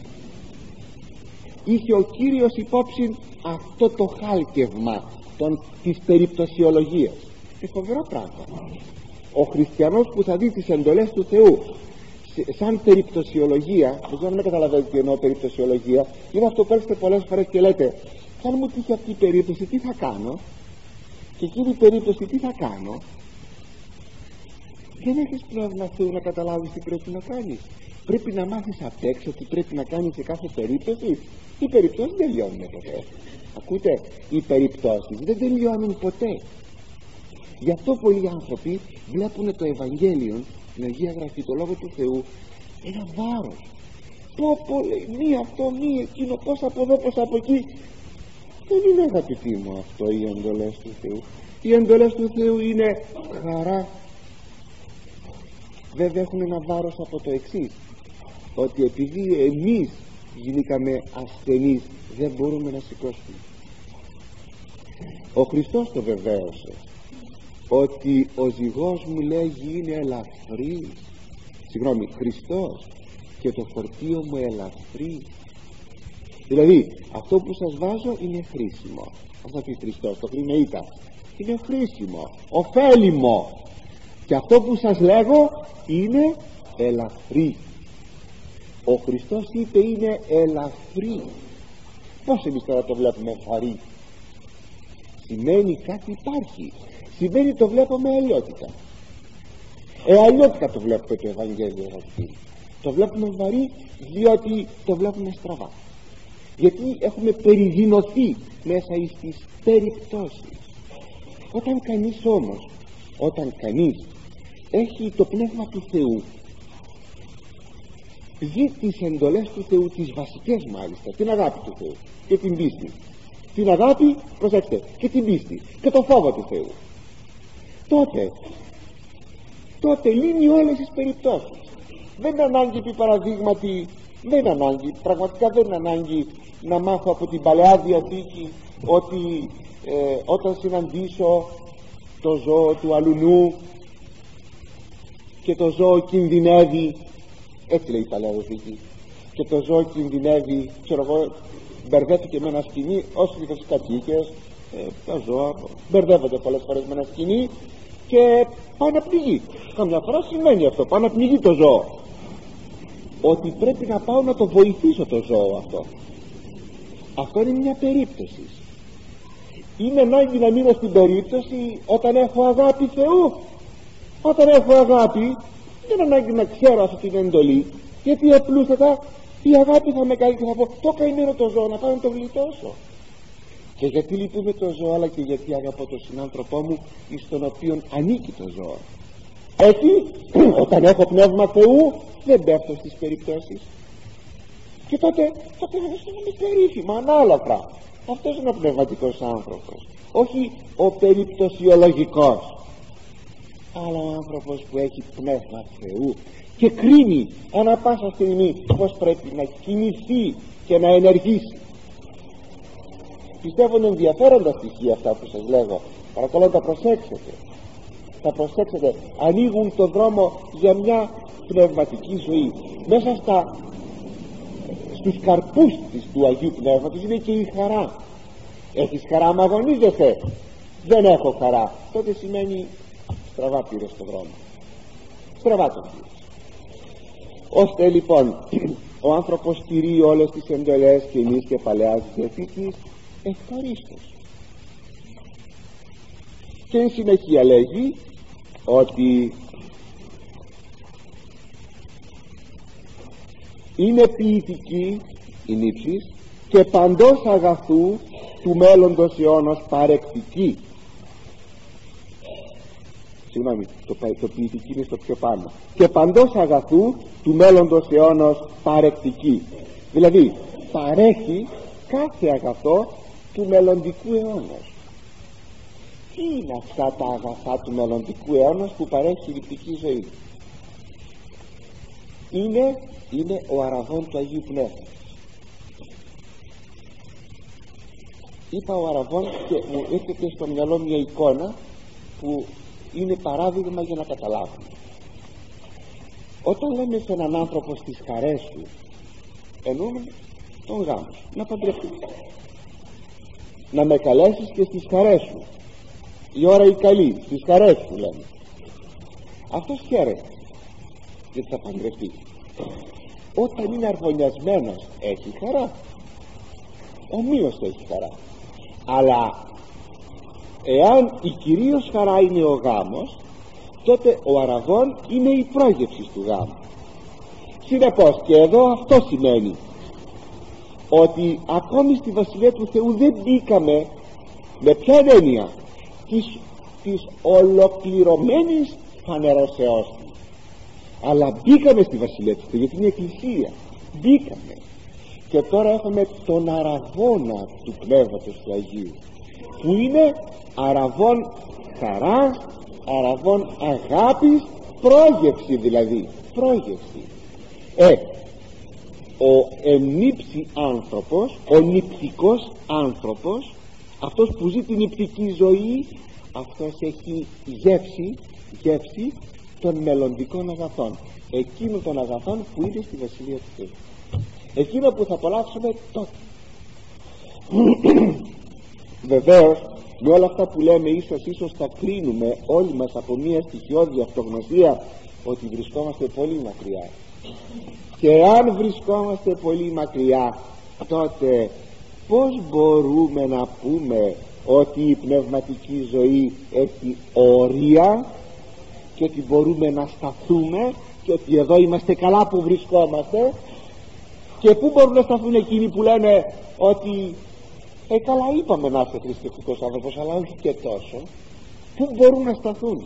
Είχε ο Κύριος υπόψη αυτό το χάλκευμα της περιπτωσιολογίας. Είναι φοβερό πράγμα. Ο χριστιανός που θα δει τις εντολές του Θεού σαν περιπτωσιολογία, δεν ξέρω αν καταλαβαίνετε τι εννοώ περιπτωσιολογία, είναι αυτό που έρχεστε πολλές φορές και λέτε, αν μου τύχει αυτή η περίπτωση τι θα κάνω, και εκείνη η περίπτωση τι θα κάνω. Δεν έχεις πρόβλημα Θεού να καταλάβεις τι πρέπει να κάνεις. Πρέπει να μάθεις απ' έξω τι πρέπει να κάνεις σε κάθε περίπτωση. Οι περιπτώσεις δεν τελειώνουν ποτέ. Ακούτε, οι περιπτώσεις δεν τελειώνουν ποτέ. Γι' αυτό πολλοί άνθρωποι βλέπουν το Ευαγγέλιο, την Αγία Γραφή, το Λόγο του Θεού, ένα βάρος. Πω λέει, μη αυτό, μη εκείνο, πώς από εδώ, πώς από εκεί. Δεν είναι, αγαπητοί μου, αυτό οι εντολές του Θεού. Οι εντολές του Θεού είναι χαρά. Βέβαια έχουν ένα βάρος από το εξής, ότι επειδή εμείς γίνηκαμε ασθενείς, δεν μπορούμε να σηκώσουμε. Ο Χριστός το βεβαίωσε, ότι ο ζυγός μου λέγει είναι ελαφρύς, Χριστός, και το φορτίο μου ελαφρύ. Δηλαδή αυτό που σας βάζω είναι χρήσιμο. Αυτό πει Χριστός, το χρηνεΐτα, είναι χρήσιμο, ωφέλιμο, και αυτό που σας λέγω είναι ελαφρύ. Ο Χριστός είπε είναι ελαφρύ. Πώς εμείς τώρα το βλέπουμε βαρύ? Σημαίνει κάτι υπάρχει, σημαίνει το βλέπουμε αλλιώτικα. Αλλιώτικα το βλέπουμε το Ευαγγέλιο, αγαπητοί. Το βλέπουμε βαρύ διότι το βλέπουμε στραβά, γιατί έχουμε περιδεινωθεί μέσα στις περιπτώσεις. Όταν κανείς έχει το πνεύμα του Θεού, ζει τις εντολές του Θεού, τις βασικές μάλιστα, την αγάπη του Θεού και την πίστη, την αγάπη, προσέξτε, και την πίστη και το φόβο του Θεού, τότε λύνει όλες τις περιπτώσεις. Δεν είναι ανάγκη, επί παραδείγματι, πραγματικά δεν είναι ανάγκη να μάθω από την Παλαιά Διαθήκη ότι όταν συναντήσω το ζώο του αλουνού και το ζώο κινδυνεύει, έτσι λέει η Παλαιά Διαθήκη, και το ζώο κινδυνεύει, ξέρω εγώ, μπερδεύτηκε με ένα σκηνή, όσοι οι κατοίκες, τα ζώα μπερδεύονται πολλές φορές με ένα σκηνή και πάνε να πνιγεί. Καμιά φορά σημαίνει αυτό, πάνε να πνιγεί το ζώο, ότι πρέπει να πάω να το βοηθήσω το ζώο αυτό. Αυτό είναι μια περίπτωση. Είναι ανάγκη να μείνω στην περίπτωση όταν έχω αγάπη Θεού. Όταν έχω αγάπη δεν είναι ανάγκη να ξέρω αυτή την εντολή, γιατί απλούστατα η αγάπη θα με κάνει και θα πω το καημένο το ζώο, να πάω να το γλιτώσω. Και γιατί λυπούμε το ζώο, αλλά και γιατί αγαπώ τον συνάνθρωπό μου εις τον οποίον ανήκει το ζώο. Έτσι όταν έχω πνεύμα Θεού δεν πέφτω στις περιπτώσεις, και τότε θα είμαι περίφημα, ανάλαφρα. Αυτός είναι ο πνευματικός άνθρωπος, όχι ο περιπτωσιολογικός, αλλά ο άνθρωπος που έχει πνεύμα Θεού και κρίνει ανά πάσα στιγμή πως πρέπει να κινηθεί και να ενεργήσει. Πιστεύω είναι ενδιαφέροντα στοιχεία αυτά που σας λέγω, παρακαλώ να τα προσέξετε. Ανοίγουν το δρόμο για μια πνευματική ζωή. Μέσα στους καρπούς του Αγίου Πνεύματος είναι και η χαρά. Έχεις χαρά μα αγωνίζεσαι? Δεν έχω χαρά, τότε σημαίνει στραβά πήρες το δρόμο, στραβά το πήρες. Ώστε λοιπόν ο άνθρωπος τηρεί όλες τις εντολές Καινής και Παλαιάς Διαθήκης ευχαρίστως. Και εν συνεχεία λέγει ότι είναι ποιητική η νύψης και παντός αγαθού του μέλλοντος αιώνος παρεκτική. Συγγνώμη, το ποιητική είναι στο πιο πάνω. Και παντός αγαθού του μέλλοντος αιώνος παρεκτική. Δηλαδή παρέχει κάθε αγαθό του μελλοντικού αιώνος. Τι είναι αυτά τα αγαθά του μελλοντικού αιώνος που παρέχει η λυπτική ζωή? Είναι ο αραβών του Αγίου Πνεύματος. Είπα ο αραβών και μου έρχεται στο μυαλό μια εικόνα που είναι παράδειγμα για να καταλάβουμε. Όταν λέμε σε έναν άνθρωπο στις χαρές του, εννοούμε τον γάμο σου, να παντρευτείς, να με καλέσεις και στις χαρές σου, η ώρα η καλή, στις χαρές σου λέμε. Αυτός χαίρεται γιατί θα παντρευτεί. Όταν είναι αρβωνιασμένος έχει χαρά, ομοίως έχει χαρά. Αλλά εάν η κυρίως χαρά είναι ο γάμος, τότε ο αραβών είναι η πρόγευση του γάμου. Συνεπώς και εδώ αυτό σημαίνει ότι ακόμη στη Βασιλεία του Θεού δεν μπήκαμε με ποια έννοια της ολοκληρωμένης φανερώσεώς του, αλλά μπήκαμε στη Βασιλεία του Θεού, γιατί είναι η Εκκλησία. Μπήκαμε και τώρα έχουμε τον αραβώνα του Πνεύματος του Αγίου, που είναι αραβών χαράς, αραβών αγάπης, πρόγευση, δηλαδή πρόγευση. Ο ενύψη άνθρωπος, ο νηπτικός άνθρωπος, αυτός που ζει την νηπτική ζωή, αυτός έχει γεύση των μελλοντικών αγαθών, εκείνων των αγαθών που είναι στη Βασιλεία του Θεού, εκείνο που θα απολαύσουμε τότε. Βεβαίως με όλα αυτά που λέμε ίσως θα κρίνουμε όλοι μας από μια στοιχειώδη αυτογνωσία ότι βρισκόμαστε πολύ μακριά. Και αν βρισκόμαστε πολύ μακριά, τότε πώς μπορούμε να πούμε ότι η πνευματική ζωή έχει όρια και ότι μπορούμε να σταθούμε και ότι εδώ είμαστε καλά που βρισκόμαστε? Και πού μπορούν να σταθούν εκείνοι που λένε ότι καλά είπαμε να είσαι θρησκευτικός άνθρωπος, αλλά όχι και τόσο? Πού μπορούν να σταθούν?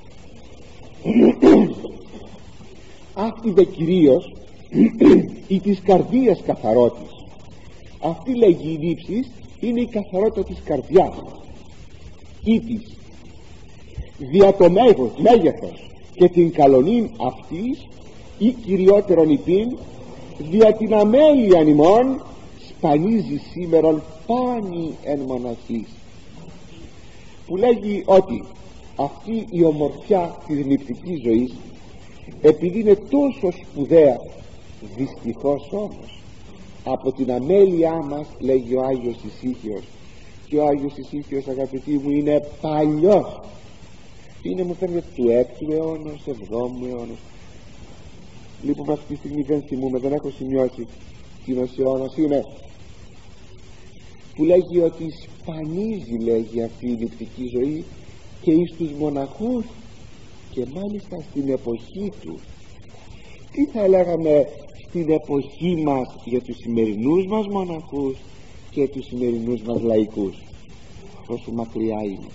Αυτή δε κυρίως ή της καρδίας καθαρότης. Αυτή λέγει η νύψης είναι η καθαρότητα της καρδιάς ή της δια το μέγεθος και την καλονήν αυτής ή κυριότερον υπήν δια την αμέλειαν ημών σπανίζει σήμερον πάνη εν μοναχής, που λέγει ότι αυτή η ομορφιά της νηπτικής ζωής, επειδή είναι τόσο σπουδαία, δυστυχώς όμως από την αμέλειά μας, λέγει ο Άγιος Ησύχιος, και ο Άγιος Ησύχιος, αγαπητοί μου, είναι παλιός, είναι, μου φαίνεται, του 6ου αιώνα, 7ου αιώνα. Λοιπόν, αυτή τη στιγμή δεν θυμούμαι, δεν έχω σημειώσει τι αιώνας είναι, που λέγει ότι σπανίζει, λέγει, αυτή η νηπτική ζωή και εις τους μοναχούς, και μάλιστα στην εποχή του. Τι θα λέγαμε στην εποχή μας για τους σημερινούς μας μοναχούς και τους σημερινούς μας λαϊκούς? Πόσο μακριά είναι,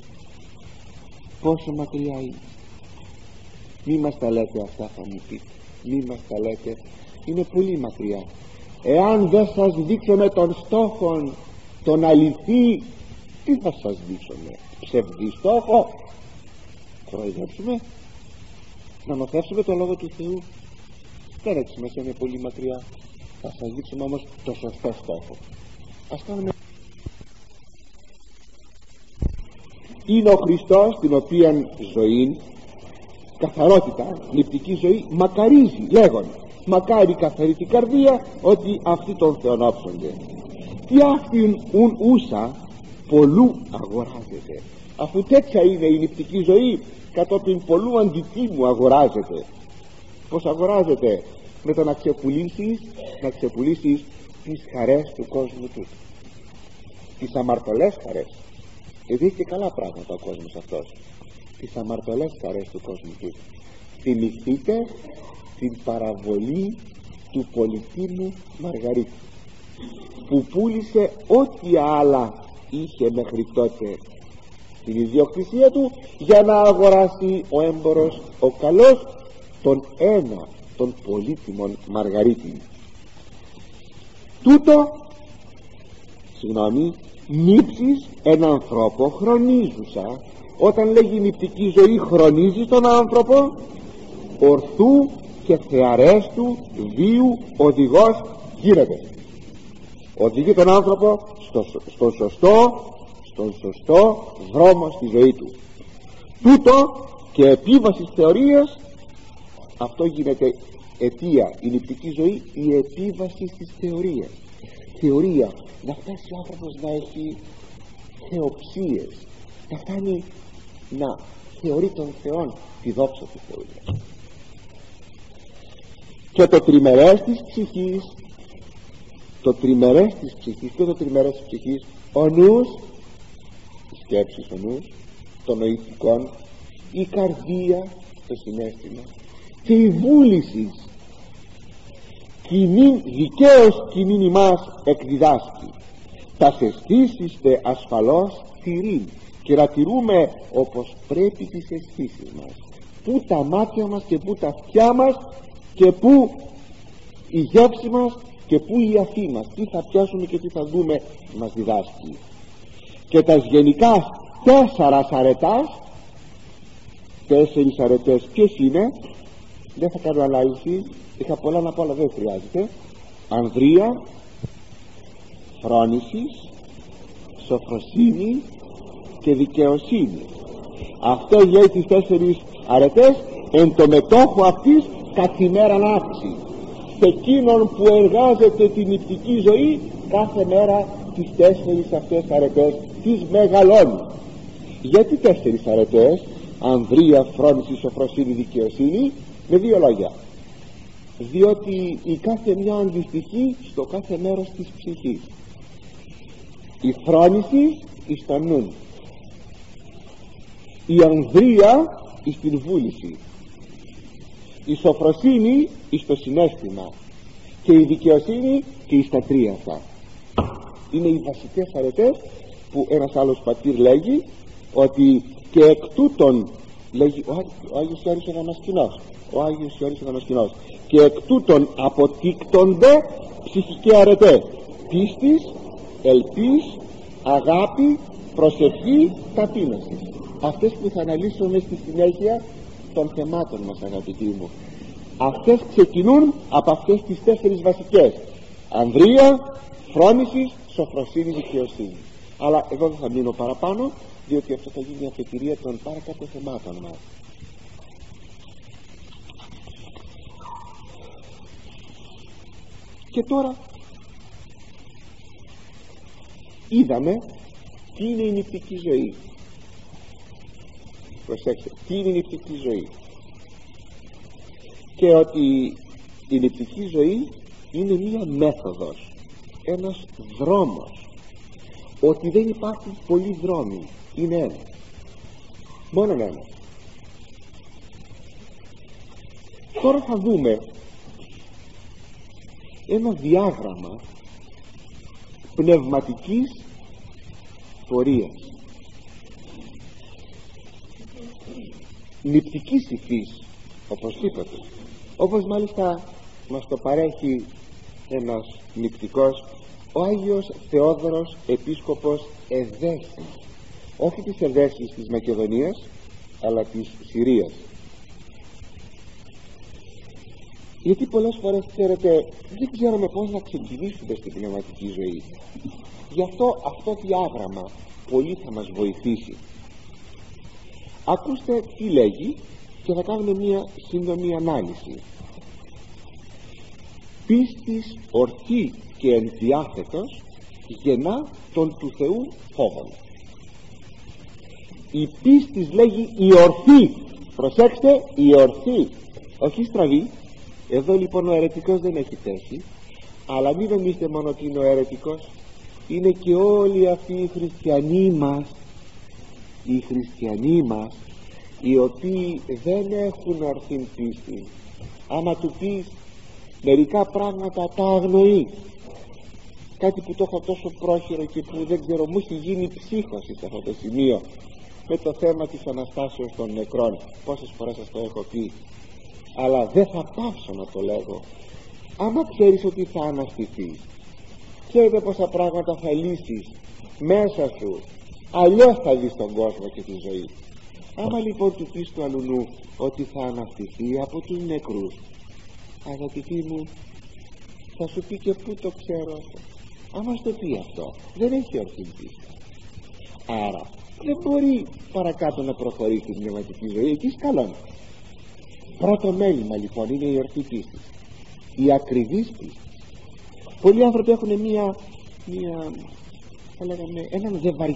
πόσο μακριά είναι. Μη μας τα λέτε αυτά, θα μου πείτε, μη μας τα λέτε, είναι πολύ μακριά. Εάν δεν σας δείξουμε τον στόχο, τον αληθή, τι θα σας δείξουμε? Ψευδή στόχο? Κοροϊδέψουμε, να νοθεύσουμε το Λόγο του Θεού? Δεν έτσι μας είναι πολύ μακριά. Θα σας δείξουμε όμως το σωστό στόχο. Ας κάνουμε. Είναι ο Χριστός, την οποία ζωή, καθαρότητα, νηπτική ζωή, μακαρίζει, λέγον, μακάρι καθαρή την καρδία, ότι αυτοί τον θεονόψονται. Τι αυτήν ουν ούσα πολλού αγοράζεται. Αφού τέτοια είναι η νηπτική ζωή, κατόπιν πολλού αντιτίμου αγοράζεται. Πως αγοράζεται? Με το να ξεπουλήσεις τις χαρές του κόσμου του, τις αμαρτωλές χαρές. Γιατί έχει και καλά πράγματα ο κόσμος αυτός, τις αμαρτωλές χαρές του κόσμου του. Θυμηθείτε την παραβολή του πολιτήμου Μαργαρίτη, που πούλησε ό,τι άλλα είχε μέχρι τότε στην ιδιοκτησία του, για να αγοράσει ο έμπορος ο καλός τον ένα, τον πολύτιμον Μαργαρίτη. Τούτο, νύψεις εν ανθρώπο χρονίζουσα. Όταν λέγει νηπτική ζωή, χρονίζει τον άνθρωπο, ορθού και θεαρέστου βίου οδηγός γίνεται. Οδηγεί τον άνθρωπο στον σωστό δρόμο στη ζωή του. Τούτο και επίβαση θεωρίας, αυτό γίνεται αιτία, η νηπτική ζωή, η επίβαση της θεωρίας. Θεωρία, να φτάσει ο άνθρωπος να έχει θεοψίες, να φτάνει να θεωρεί τον Θεό, τη δόξα του Θεού. Και το τριμερές της ψυχής, το τριμερές της ψυχής, και το τριμερές της ψυχής, ο νους, η σκέψη, ο νους, το νοητικό, η καρδία, το συναίσθημα, και η βούληση δικαίως κοινήν ημάς εκδιδάσκει. Τα αισθήσεις ασφαλώς τηρήν, και να τηρούμε όπως πρέπει τις αισθήσεις μας, που τα μάτια μας και που τα αυτιά μας, και που η γεύση μας και που η αφή μας, τι θα πιάσουμε και τι θα δούμε, μας διδάσκει. Και τα γενικά 4 αρετάς, 4 αρετές ποιες είναι? Δεν θα κάνω ανάλυση, είχα πολλά να πω, αλλά δεν χρειάζεται. Ανδρεία, φρόνησης, σοφροσύνη και δικαιοσύνη. Αυτό λέει τις 4 αρετές εν το μετόχο αυτής καθημέραν άψη. Σε εκείνον που εργάζεται την νηπτική ζωή, κάθε μέρα τις 4 αυτές αρετές τις μεγαλώνει. Γιατί 4 αρετές? Ανδρεία, φρόνηση, σοφροσύνη, δικαιοσύνη, με 2 λόγια. Διότι η κάθε μια αντιστοιχεί στο κάθε μέρος της ψυχής. Η φρόνηση εις το νου, η ανδρεία εις την βούληση, η σοφροσύνη εις το συναίσθημα, και η δικαιοσύνη και εις τα 3 αυτά. Είναι οι βασικές αρετές που ένας άλλος πατήρ λέγει ότι και εκ τούτων, λέγει ο Άγιος Ιωάννης ο Δαμασκηνός, ο Άγιος Ιωάννης ο Δαμασκηνός, και εκ τούτων αποτίκτονται ψυχικοί αρετές πίστης, ελπίς, αγάπη, προσευχή, ταπείνωση. Αυτές που θα αναλύσουμε στη συνέχεια των θεμάτων μας, αγαπητοί μου. Αυτές ξεκινούν από αυτές τις 4 βασικές: ανδρεία, φρόνηση, σοφροσύνη, δικαιοσύνη. Αλλά εδώ δεν θα μείνω παραπάνω, διότι αυτό θα γίνει αφετηρία των παρακάτω θεμάτων μας. Και τώρα είδαμε τι είναι η νηπτική ζωή. Προσέξτε, τι είναι η νηπτική ζωή. Και ότι η νηπτική ζωή είναι μία μέθοδος, ένας δρόμος. Ότι δεν υπάρχουν πολλοί δρόμοι, είναι ένας, μόνο ένας. Τώρα θα δούμε ένα διάγραμμα πνευματικής πορείας, νηπτικής υφής, οπωσδήποτε, όπως μάλιστα μας το παρέχει ένας νηπτικός, ο Άγιος Θεόδωρος Επίσκοπος Εδέσης, όχι της Εδέσης της Μακεδονίας, αλλά της Συρίας. Γιατί πολλές φορές, ξέρετε, δεν ξέρουμε πώς να ξεκινήσουμε στην πνευματική ζωή. Γι' αυτό διάγραμμα πολύ θα μας βοηθήσει. Ακούστε τι λέγει και θα κάνουμε μία σύντομη ανάλυση. Πίστης ορθή και ενδιάθετος γεννά τον του Θεού φόβον. Η πίστης λέγει η ορθή, προσέξτε, η ορθή, όχι στραβή. Εδώ λοιπόν ο αιρετικός δεν έχει θέση, αλλά μην νομίζετε μόνο ότι είναι ο αιρετικός, είναι και όλοι αυτοί οι χριστιανοί μας, οι οποίοι δεν έχουν ορθή πίστη. Άμα του πεις μερικά πράγματα τα αγνοεί, κάτι που το έχω τόσο πρόχειρο και που δεν ξέρω, μου έχει γίνει ψύχωση σε αυτό το σημείο με το θέμα της Αναστάσεως των νεκρών. Πόσες φορές σας το έχω πει, αλλά δεν θα πάψω να το λέγω. Άμα ξέρεις ότι θα αναστηθείς, ξέρετε πόσα πράγματα θα λύσεις μέσα σου, αλλιώς θα δεις τον κόσμο και τη ζωή. Άμα λοιπόν του πεις του αλουνού ότι θα αναστηθεί από τους νεκρούς, αγαπητοί μου, θα σου πει και πού το ξέρω αυτό. Άμα στο πει αυτό, δεν έχει ορθή πίστη. Άρα δεν μπορεί παρακάτω να προχωρήσει την πνευματική ζωή, εκεί σκαλώνει. Πρώτο μέλημα λοιπόν είναι η ορθή πίστη, η ακριβής πίστη. Πολλοί άνθρωποι έχουν θα λέγαμε, έναν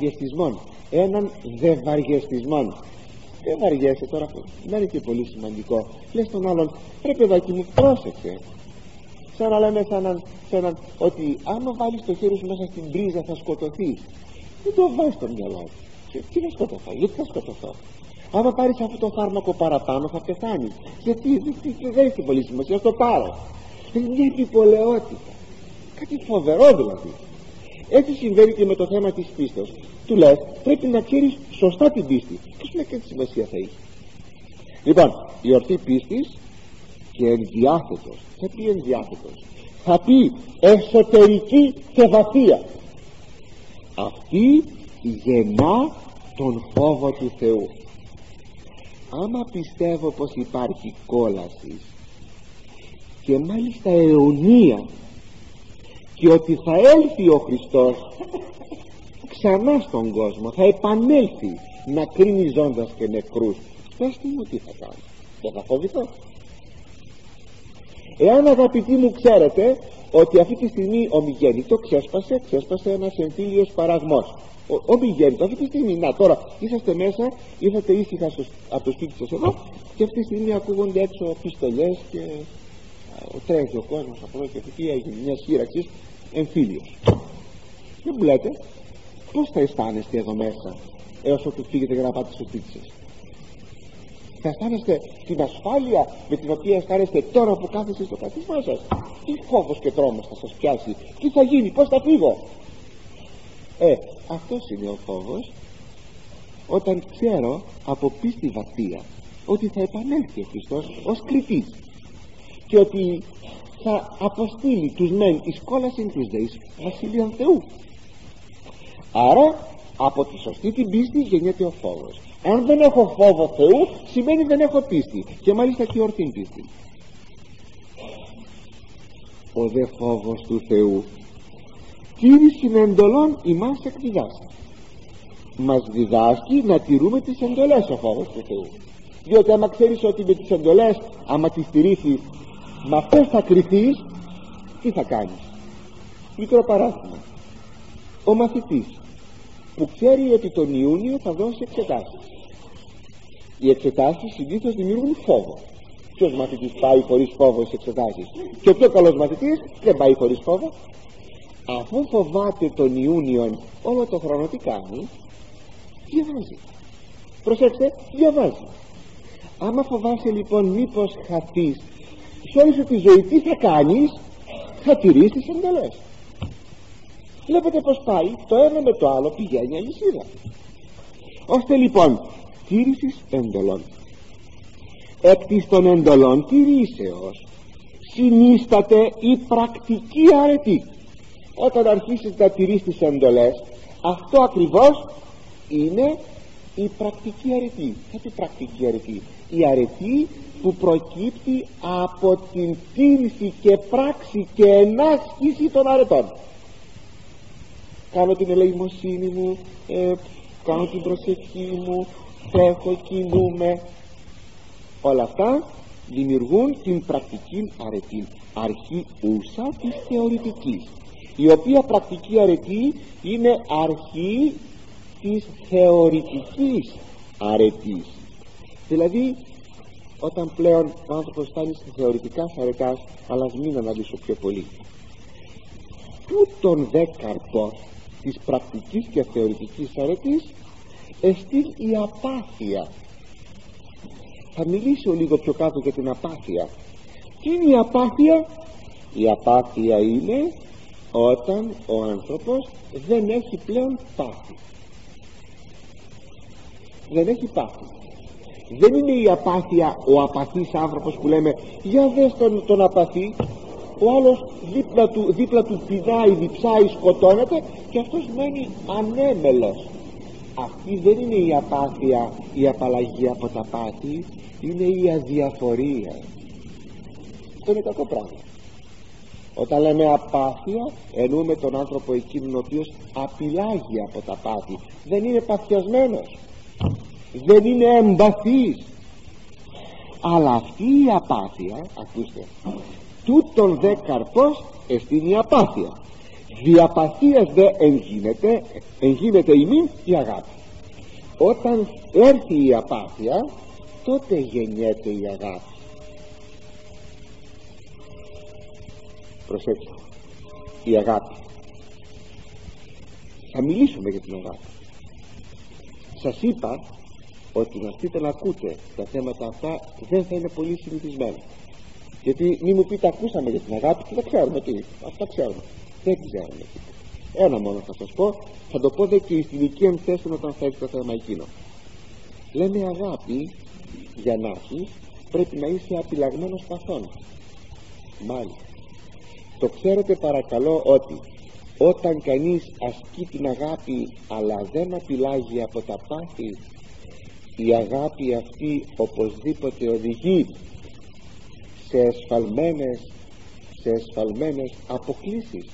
δευαργεστισμό. Δεν βαριέσαι τώρα, δεν είναι και πολύ σημαντικό. Λες τον άλλον, ρε παιδάκι μου, πρόσεξε. Σαν να λέμε ότι άμα βάλεις το χέρι σου μέσα στην πρίζα θα σκοτωθείς. Δεν το βάζεις στο μυαλό σου. Τι να σκοτωθώ, γιατί θα σκοτωθώ? Άμα πάρεις αυτό το φάρμακο παραπάνω θα πεθάνεις. Γιατί δεν έχει πολύ σημασία, το πάρω. Είναι μια επιπολαιότητα, κάτι φοβερό δηλαδή. Έτσι συμβαίνει και με το θέμα της πίστης. Του λες πρέπει να ξέρεις σωστά την πίστη, και σου λέει και τι σημασία θα έχει. Λοιπόν, η ορθή πίστης και ενδιάθετος, θα πει ενδιάθετος, θα πει εσωτερική και βαθία. Αυτή γεννά τον φόβο του Θεού. Άμα πιστεύω πως υπάρχει κόλαση και μάλιστα αιωνία, και ότι θα έλθει ο Χριστός ξανά στον κόσμο, θα επανέλθει να κρίνει ζώντας και νεκρούς, πες τι μου τι θα κάνω, δεν θα φοβηθώ? Εάν αγαπητοί μου ξέρετε ότι αυτή τη στιγμή ο Μηγέννητο ξέσπασε ένας εμφύλιος παραγμός, ο Μηγέννητο αυτή τη στιγμή, να τώρα είσαστε μέσα, ήρθατε ήσυχα από το σπίτι σας εδώ, και αυτή τη στιγμή ακούγονται έξω πιστολιές και τρέχει ο κόσμος από εδώ και αυτή έγινε μια σύραξη, εμφύλιος. Δεν μου λέτε πώς θα αισθάνεστε εδώ μέσα έως ότου φύγετε για να πάτε στο σπίτι σας? Θα αισθάνεστε την ασφάλεια με την οποία αισθάνεστε τώρα που κάθεστε στο καθισμά σας? Τι φόβος και τρόμος θα σας πιάσει? Τι θα γίνει, πώς θα φύγω? Αυτός είναι ο φόβος, όταν ξέρω από πίστη βαθία ότι θα επανέλθει ο Χριστός ως κριτής και ότι θα αποστείλει τους μεν εις κόλασιν τους δε εις βασιλείαν Θεού. Άρα από τη σωστή την πίστη γεννιέται ο φόβος. Αν δεν έχω φόβο Θεού, σημαίνει δεν έχω πίστη, και μάλιστα και ορθήν πίστη. Ο δε φόβος του Θεού τήρηση εντολών ημάς εκδιδάσκει. Μας διδάσκει να τηρούμε τις εντολές ο φόβος του Θεού. Διότι άμα ξέρεις ότι με τις εντολές, άμα τις τηρήσεις, με αυτές θα κρυθείς, τι θα κάνεις? Μικρό παράδειγμα. Ο μαθητής που ξέρει ότι τον Ιούνιο θα δώσει εξετάσεις, οι εξετάσεις συνήθως δημιουργούν φόβο. Ποιος μαθητής πάει χωρίς φόβο στις εξετάσεις? Και ο πιο καλός μαθητής δεν πάει χωρίς φόβο. Αφού φοβάται τον Ιούνιο όλο το χρόνο, τι κάνει? Διαβάζει. Προσέξτε, διαβάζει. Άμα φοβάσαι λοιπόν μήπως χαθείς σε όλη σου τη ζωή, τι θα κάνεις? Θα τηρείς τις εντολές. Βλέπετε πως πάει, το ένα με το άλλο πηγαίνει αλυσίδα. Ώστε λοιπόν τήρησης εντολών. Εκ της των εντολών τηρήσεως συνίσταται η πρακτική αρετή. Όταν αρχίσεις να τηρείς τις εντολές, αυτό ακριβώς είναι η πρακτική αρετή. Τι πρακτική αρετή? Η αρετή που προκύπτει από την τήρηση και πράξη και ενάσκηση των αρετών. Κάνω την ελεημοσύνη μου, κάνω την προσευχή μου, τρέχω, κινούμαι. Όλα αυτά δημιουργούν την πρακτική αρετή, αρχή ούσα της θεωρητικής, η οποία πρακτική αρετή είναι αρχή της θεωρητικής αρετής. Δηλαδή όταν πλέον ο άνθρωπος φτάνει στη θεωρητικά αρετάς, αλλά ας μην αναλύσω πιο πολύ, τούτον δε καρπός της πρακτικής και θεωρητικής αρετής εστί η απάθεια. Θα μιλήσω λίγο πιο κάτω για την απάθεια. Τι είναι η απάθεια? Η απάθεια είναι όταν ο άνθρωπος δεν έχει πλέον πάθη. Δεν έχει πάθη. Δεν είναι η απάθεια ο απαθής άνθρωπος που λέμε για δες τον απαθή, ο άλλος δίπλα του πηδάει, διψάει, σκοτώνεται και αυτός μένει ανέμελος. Αυτή δεν είναι η απάθεια, η απαλλαγή από τα πάθη, είναι η αδιαφορία. Αυτό είναι κακό πράγμα. Όταν λέμε απάθεια, εννοούμε τον άνθρωπο εκείνον ο οποίος απειλάγει από τα πάθη. Δεν είναι παθιασμένος, δεν είναι εμπαθής. Αλλά αυτή η απάθεια, ακούστε, τούτον δε καρπός εστίν η απάθεια. Διαπαθίας δε εγίνεται ημίν η αγάπη. Όταν έρθει η απάθεια, τότε γεννιέται η αγάπη. Προσέξτε, η αγάπη. Θα μιλήσουμε για την αγάπη. Σας είπα ότι να στείτε να ακούτε τα θέματα αυτά δεν θα είναι πολύ συνηθισμένα. Γιατί μη μου πείτε ακούσαμε για την αγάπη και δεν ξέρουμε τι. Αυτά ξέρουμε. Δεν ξέρουμε. Ένα μόνο θα σας πω, θα το πω δε και στην οικία θέση όταν θα έχει το θέμα εκείνο. Λέμε αγάπη, για να έχεις πρέπει να είσαι απειλαγμένος παθών. Μάλιστα. Το ξέρετε παρακαλώ ότι όταν κανείς ασκεί την αγάπη αλλά δεν απειλάγει από τα πάθη, η αγάπη αυτή οπωσδήποτε οδηγεί σε εσφαλμένες αποκλίσεις.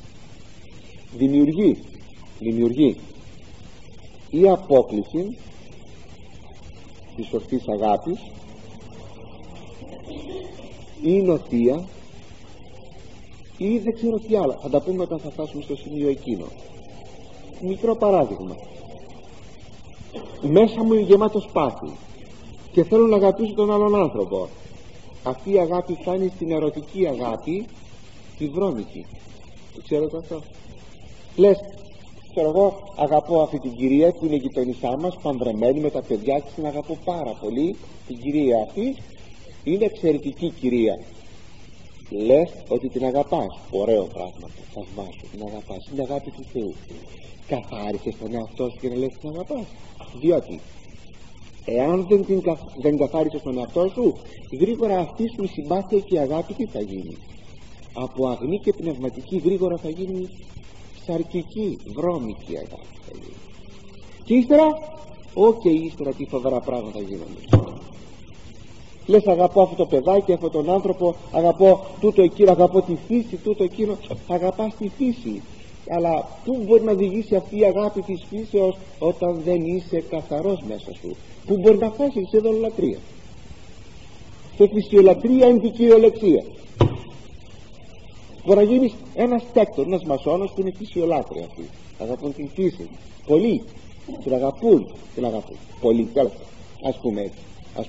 Δημιουργεί η απόκλιση της ορθής αγάπης, η νοθεία ή δεν ξέρω τι άλλο. Θα τα πούμε όταν θα φτάσουμε στο σημείο εκείνο. Μικρό παράδειγμα. Μέσα μου είναι γεμάτος πάθη και θέλω να αγαπήσω τον άλλον άνθρωπο. Αυτή η αγάπη φτάνει στην ερωτική αγάπη, τη βρώμικη. Το ξέρετε αυτό? Λες, ξέρω εγώ, αγαπώ αυτή την κυρία που είναι η γειτονισά μας, παντρεμένη με τα παιδιά της, την αγαπώ πάρα πολύ την κυρία αυτή, είναι εξαιρετική κυρία. Λες ότι την αγαπάς, ωραίο πράγμα, θαυμάσου, την αγαπάς, είναι αγάπη του Θεού. Καθάρισες τον εαυτό σου και να λες την αγαπάς? Διότι εάν δεν καθάρισες τον εαυτό σου, γρήγορα αυτή σου η συμπάθεια και η αγάπη τι θα γίνει? Από αγνή και πνευματική γρήγορα θα γίνει σαρκική, βρώμικη αγάπη. Και ύστερα τι φοβερά πράγματα γίνονται. Λες αγαπώ αυτό το παιδάκι, αυτόν τον άνθρωπο, αγαπώ τούτο εκείνο, αγαπώ τη φύση, τούτο εκείνο. Αγαπάς τη φύση, αλλά πού μπορεί να οδηγήσει αυτή η αγάπη της φύσεως όταν δεν είσαι καθαρός μέσα σου? Πού μπορεί να φτάσει? Σε δολολατρία, σε φυσιολατρία, εν την κυριολεξία. Μπορεί να γίνεις ένας τέκτον, ένας μασόνος που είναι φυσιολάτρια αυτοί. Αγαπούν την φύση πολύ, την αγαπούν πολύ. Ας πούμε έτσι,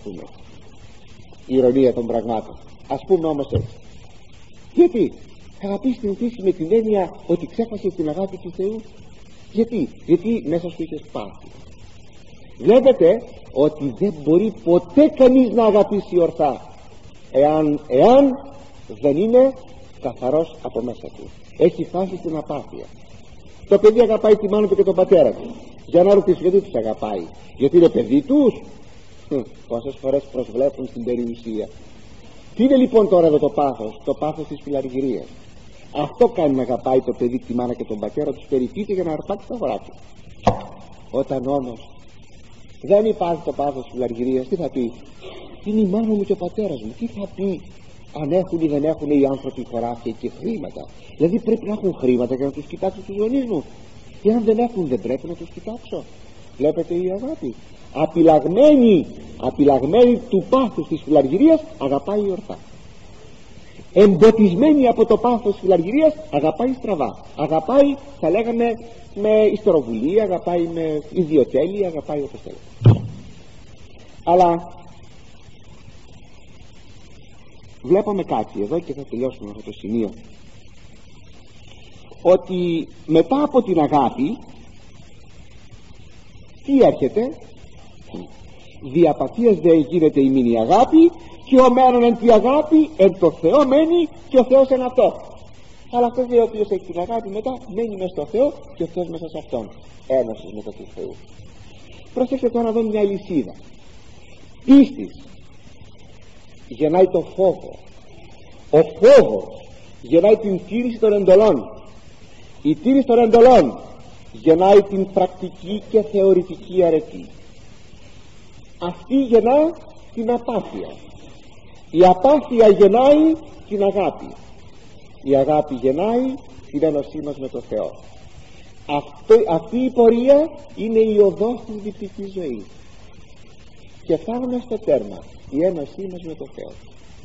η ηρωνία των πραγμάτων. Ας πούμε όμως έτσι. Γιατί αγαπείς την φύση με την έννοια ότι ξέχασες την αγάπη του Θεού? Γιατί μέσα σου είχες πάθει. Βλέπετε ότι δεν μπορεί ποτέ κανείς να αγαπήσει ορθά εάν δεν είναι καθαρός από μέσα του. Έχει φτάσει στην απάθεια. Το παιδί αγαπάει τη μάνα του και τον πατέρα του. Για να ρωτήσω, γιατί τους αγαπάει? Γιατί είναι παιδί τους? Πόσες φορές προσβλέπουν στην περιουσία. Τι είναι λοιπόν τώρα εδώ το πάθος? Το πάθος της φιλαργυρίας. Αυτό κάνει να αγαπάει το παιδί τη μάνα και τον πατέρα, τους περιποιείται για να αρπάξει τα αγορά του. Όταν όμως δεν υπάρχει το πάθος της φιλαργυρίας, τι θα πει? Είναι η μάνα μου και ο πατέρας μου. Τι θα πει αν έχουν ή δεν έχουν οι άνθρωποι χωράφια και χρήματα? Δηλαδή πρέπει να έχουν χρήματα για να τους κοιτάξω τους γονείς μου, ή αν δεν έχουν δεν πρέπει να τους κοιτάξω? Βλέπετε η αγάπη απειλαγμένη του πάθους της φιλαργυρίας αγαπάει ορθά. Εμποτισμένη από το πάθος της φιλαργυρίας αγαπάει στραβά. Αγαπάει, θα λέγαμε, με ιστεροβουλία, αγαπάει με ιδιοτέλεια, αγαπάει όπως θέλει. Αλλά βλέπουμε κάτι εδώ και θα τελειώσουμε αυτό το σημείο, ότι μετά από την αγάπη τι έρχεται? Διαπαθίας δε γίνεται η μήνυ αγάπη, και ο μένον εν τη αγάπη εν το Θεό μένει και ο Θεός εν αυτό. Αλλά αυτός λέει ο οποίος έχει την αγάπη μετά μένει μέσα στο Θεό και ο Θεός μέσα σε αυτόν. Ένωσης μετά του Θεού. Προσέξτε τώρα εδώ μια λυσίδα. Πίστης γεννάει το φόβο. Ο φόβος γεννάει την τήρηση των εντολών. Η τήρηση των εντολών γεννάει την πρακτική και θεωρητική αρετή. Αυτή γεννά την απάθεια. Η απάθεια γεννάει την αγάπη. Η αγάπη γεννάει την ένωσή μας με το Θεό. Αυτή η πορεία είναι η οδός της δυτικής ζωής. Και φτάνουμε στο τέρμα, η ένωσή μας με το Θεό.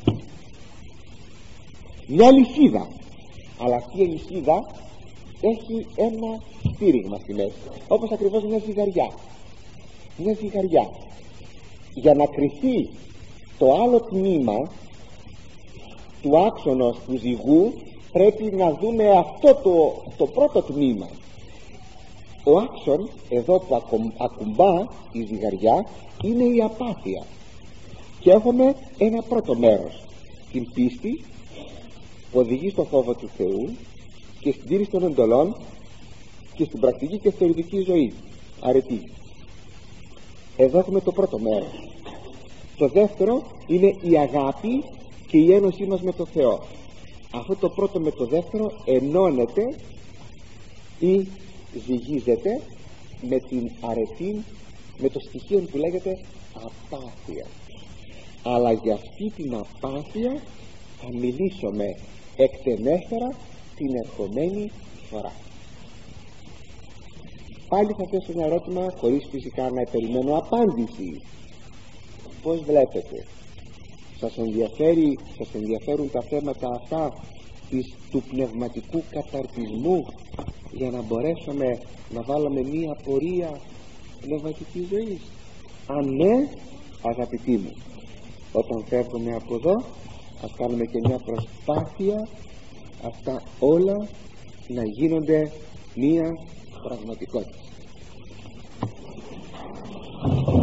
Μια λυσίδα, αλλά αυτή η λυσίδα έχει ένα στήριγμα στη μέση, όπως ακριβώς μια ζυγαριά. Μια ζυγαριά. Για να κρυθεί το άλλο τμήμα του άξονος του ζυγού πρέπει να δούμε αυτό το πρώτο τμήμα. Ο άξον εδώ που ακουμπά η ζυγαριά είναι η απάθεια, και έχουμε ένα πρώτο μέρος, την πίστη που οδηγεί στο φόβο του Θεού και στην τήρηση των εντολών και στην πρακτική και θεωρητική ζωή αρετή. Εδώ έχουμε το πρώτο μέρος. Το δεύτερο είναι η αγάπη και η ένωσή μας με το Θεό. Αυτό το πρώτο με το δεύτερο ενώνεται ή ζυγίζεται με την αρετή, με το στοιχείο που λέγεται απάθεια. Αλλά για αυτή την απάθεια θα μιλήσουμε εκτενέστερα την ερχομένη φορά. Πάλι θα θέσω ένα ερώτημα, χωρίς φυσικά να περιμένω απάντηση. Πώς βλέπετε? Σας ενδιαφέρουν τα θέματα αυτά του πνευματικού καταρτισμού, για να μπορέσουμε να βάλουμε μία πορεία πνευματικής ζωής? Αν ναι, αγαπητοί μου, όταν φεύγουμε από εδώ ας κάνουμε και μια προσπάθεια αυτά όλα να γίνονται μία πραγματικότητα.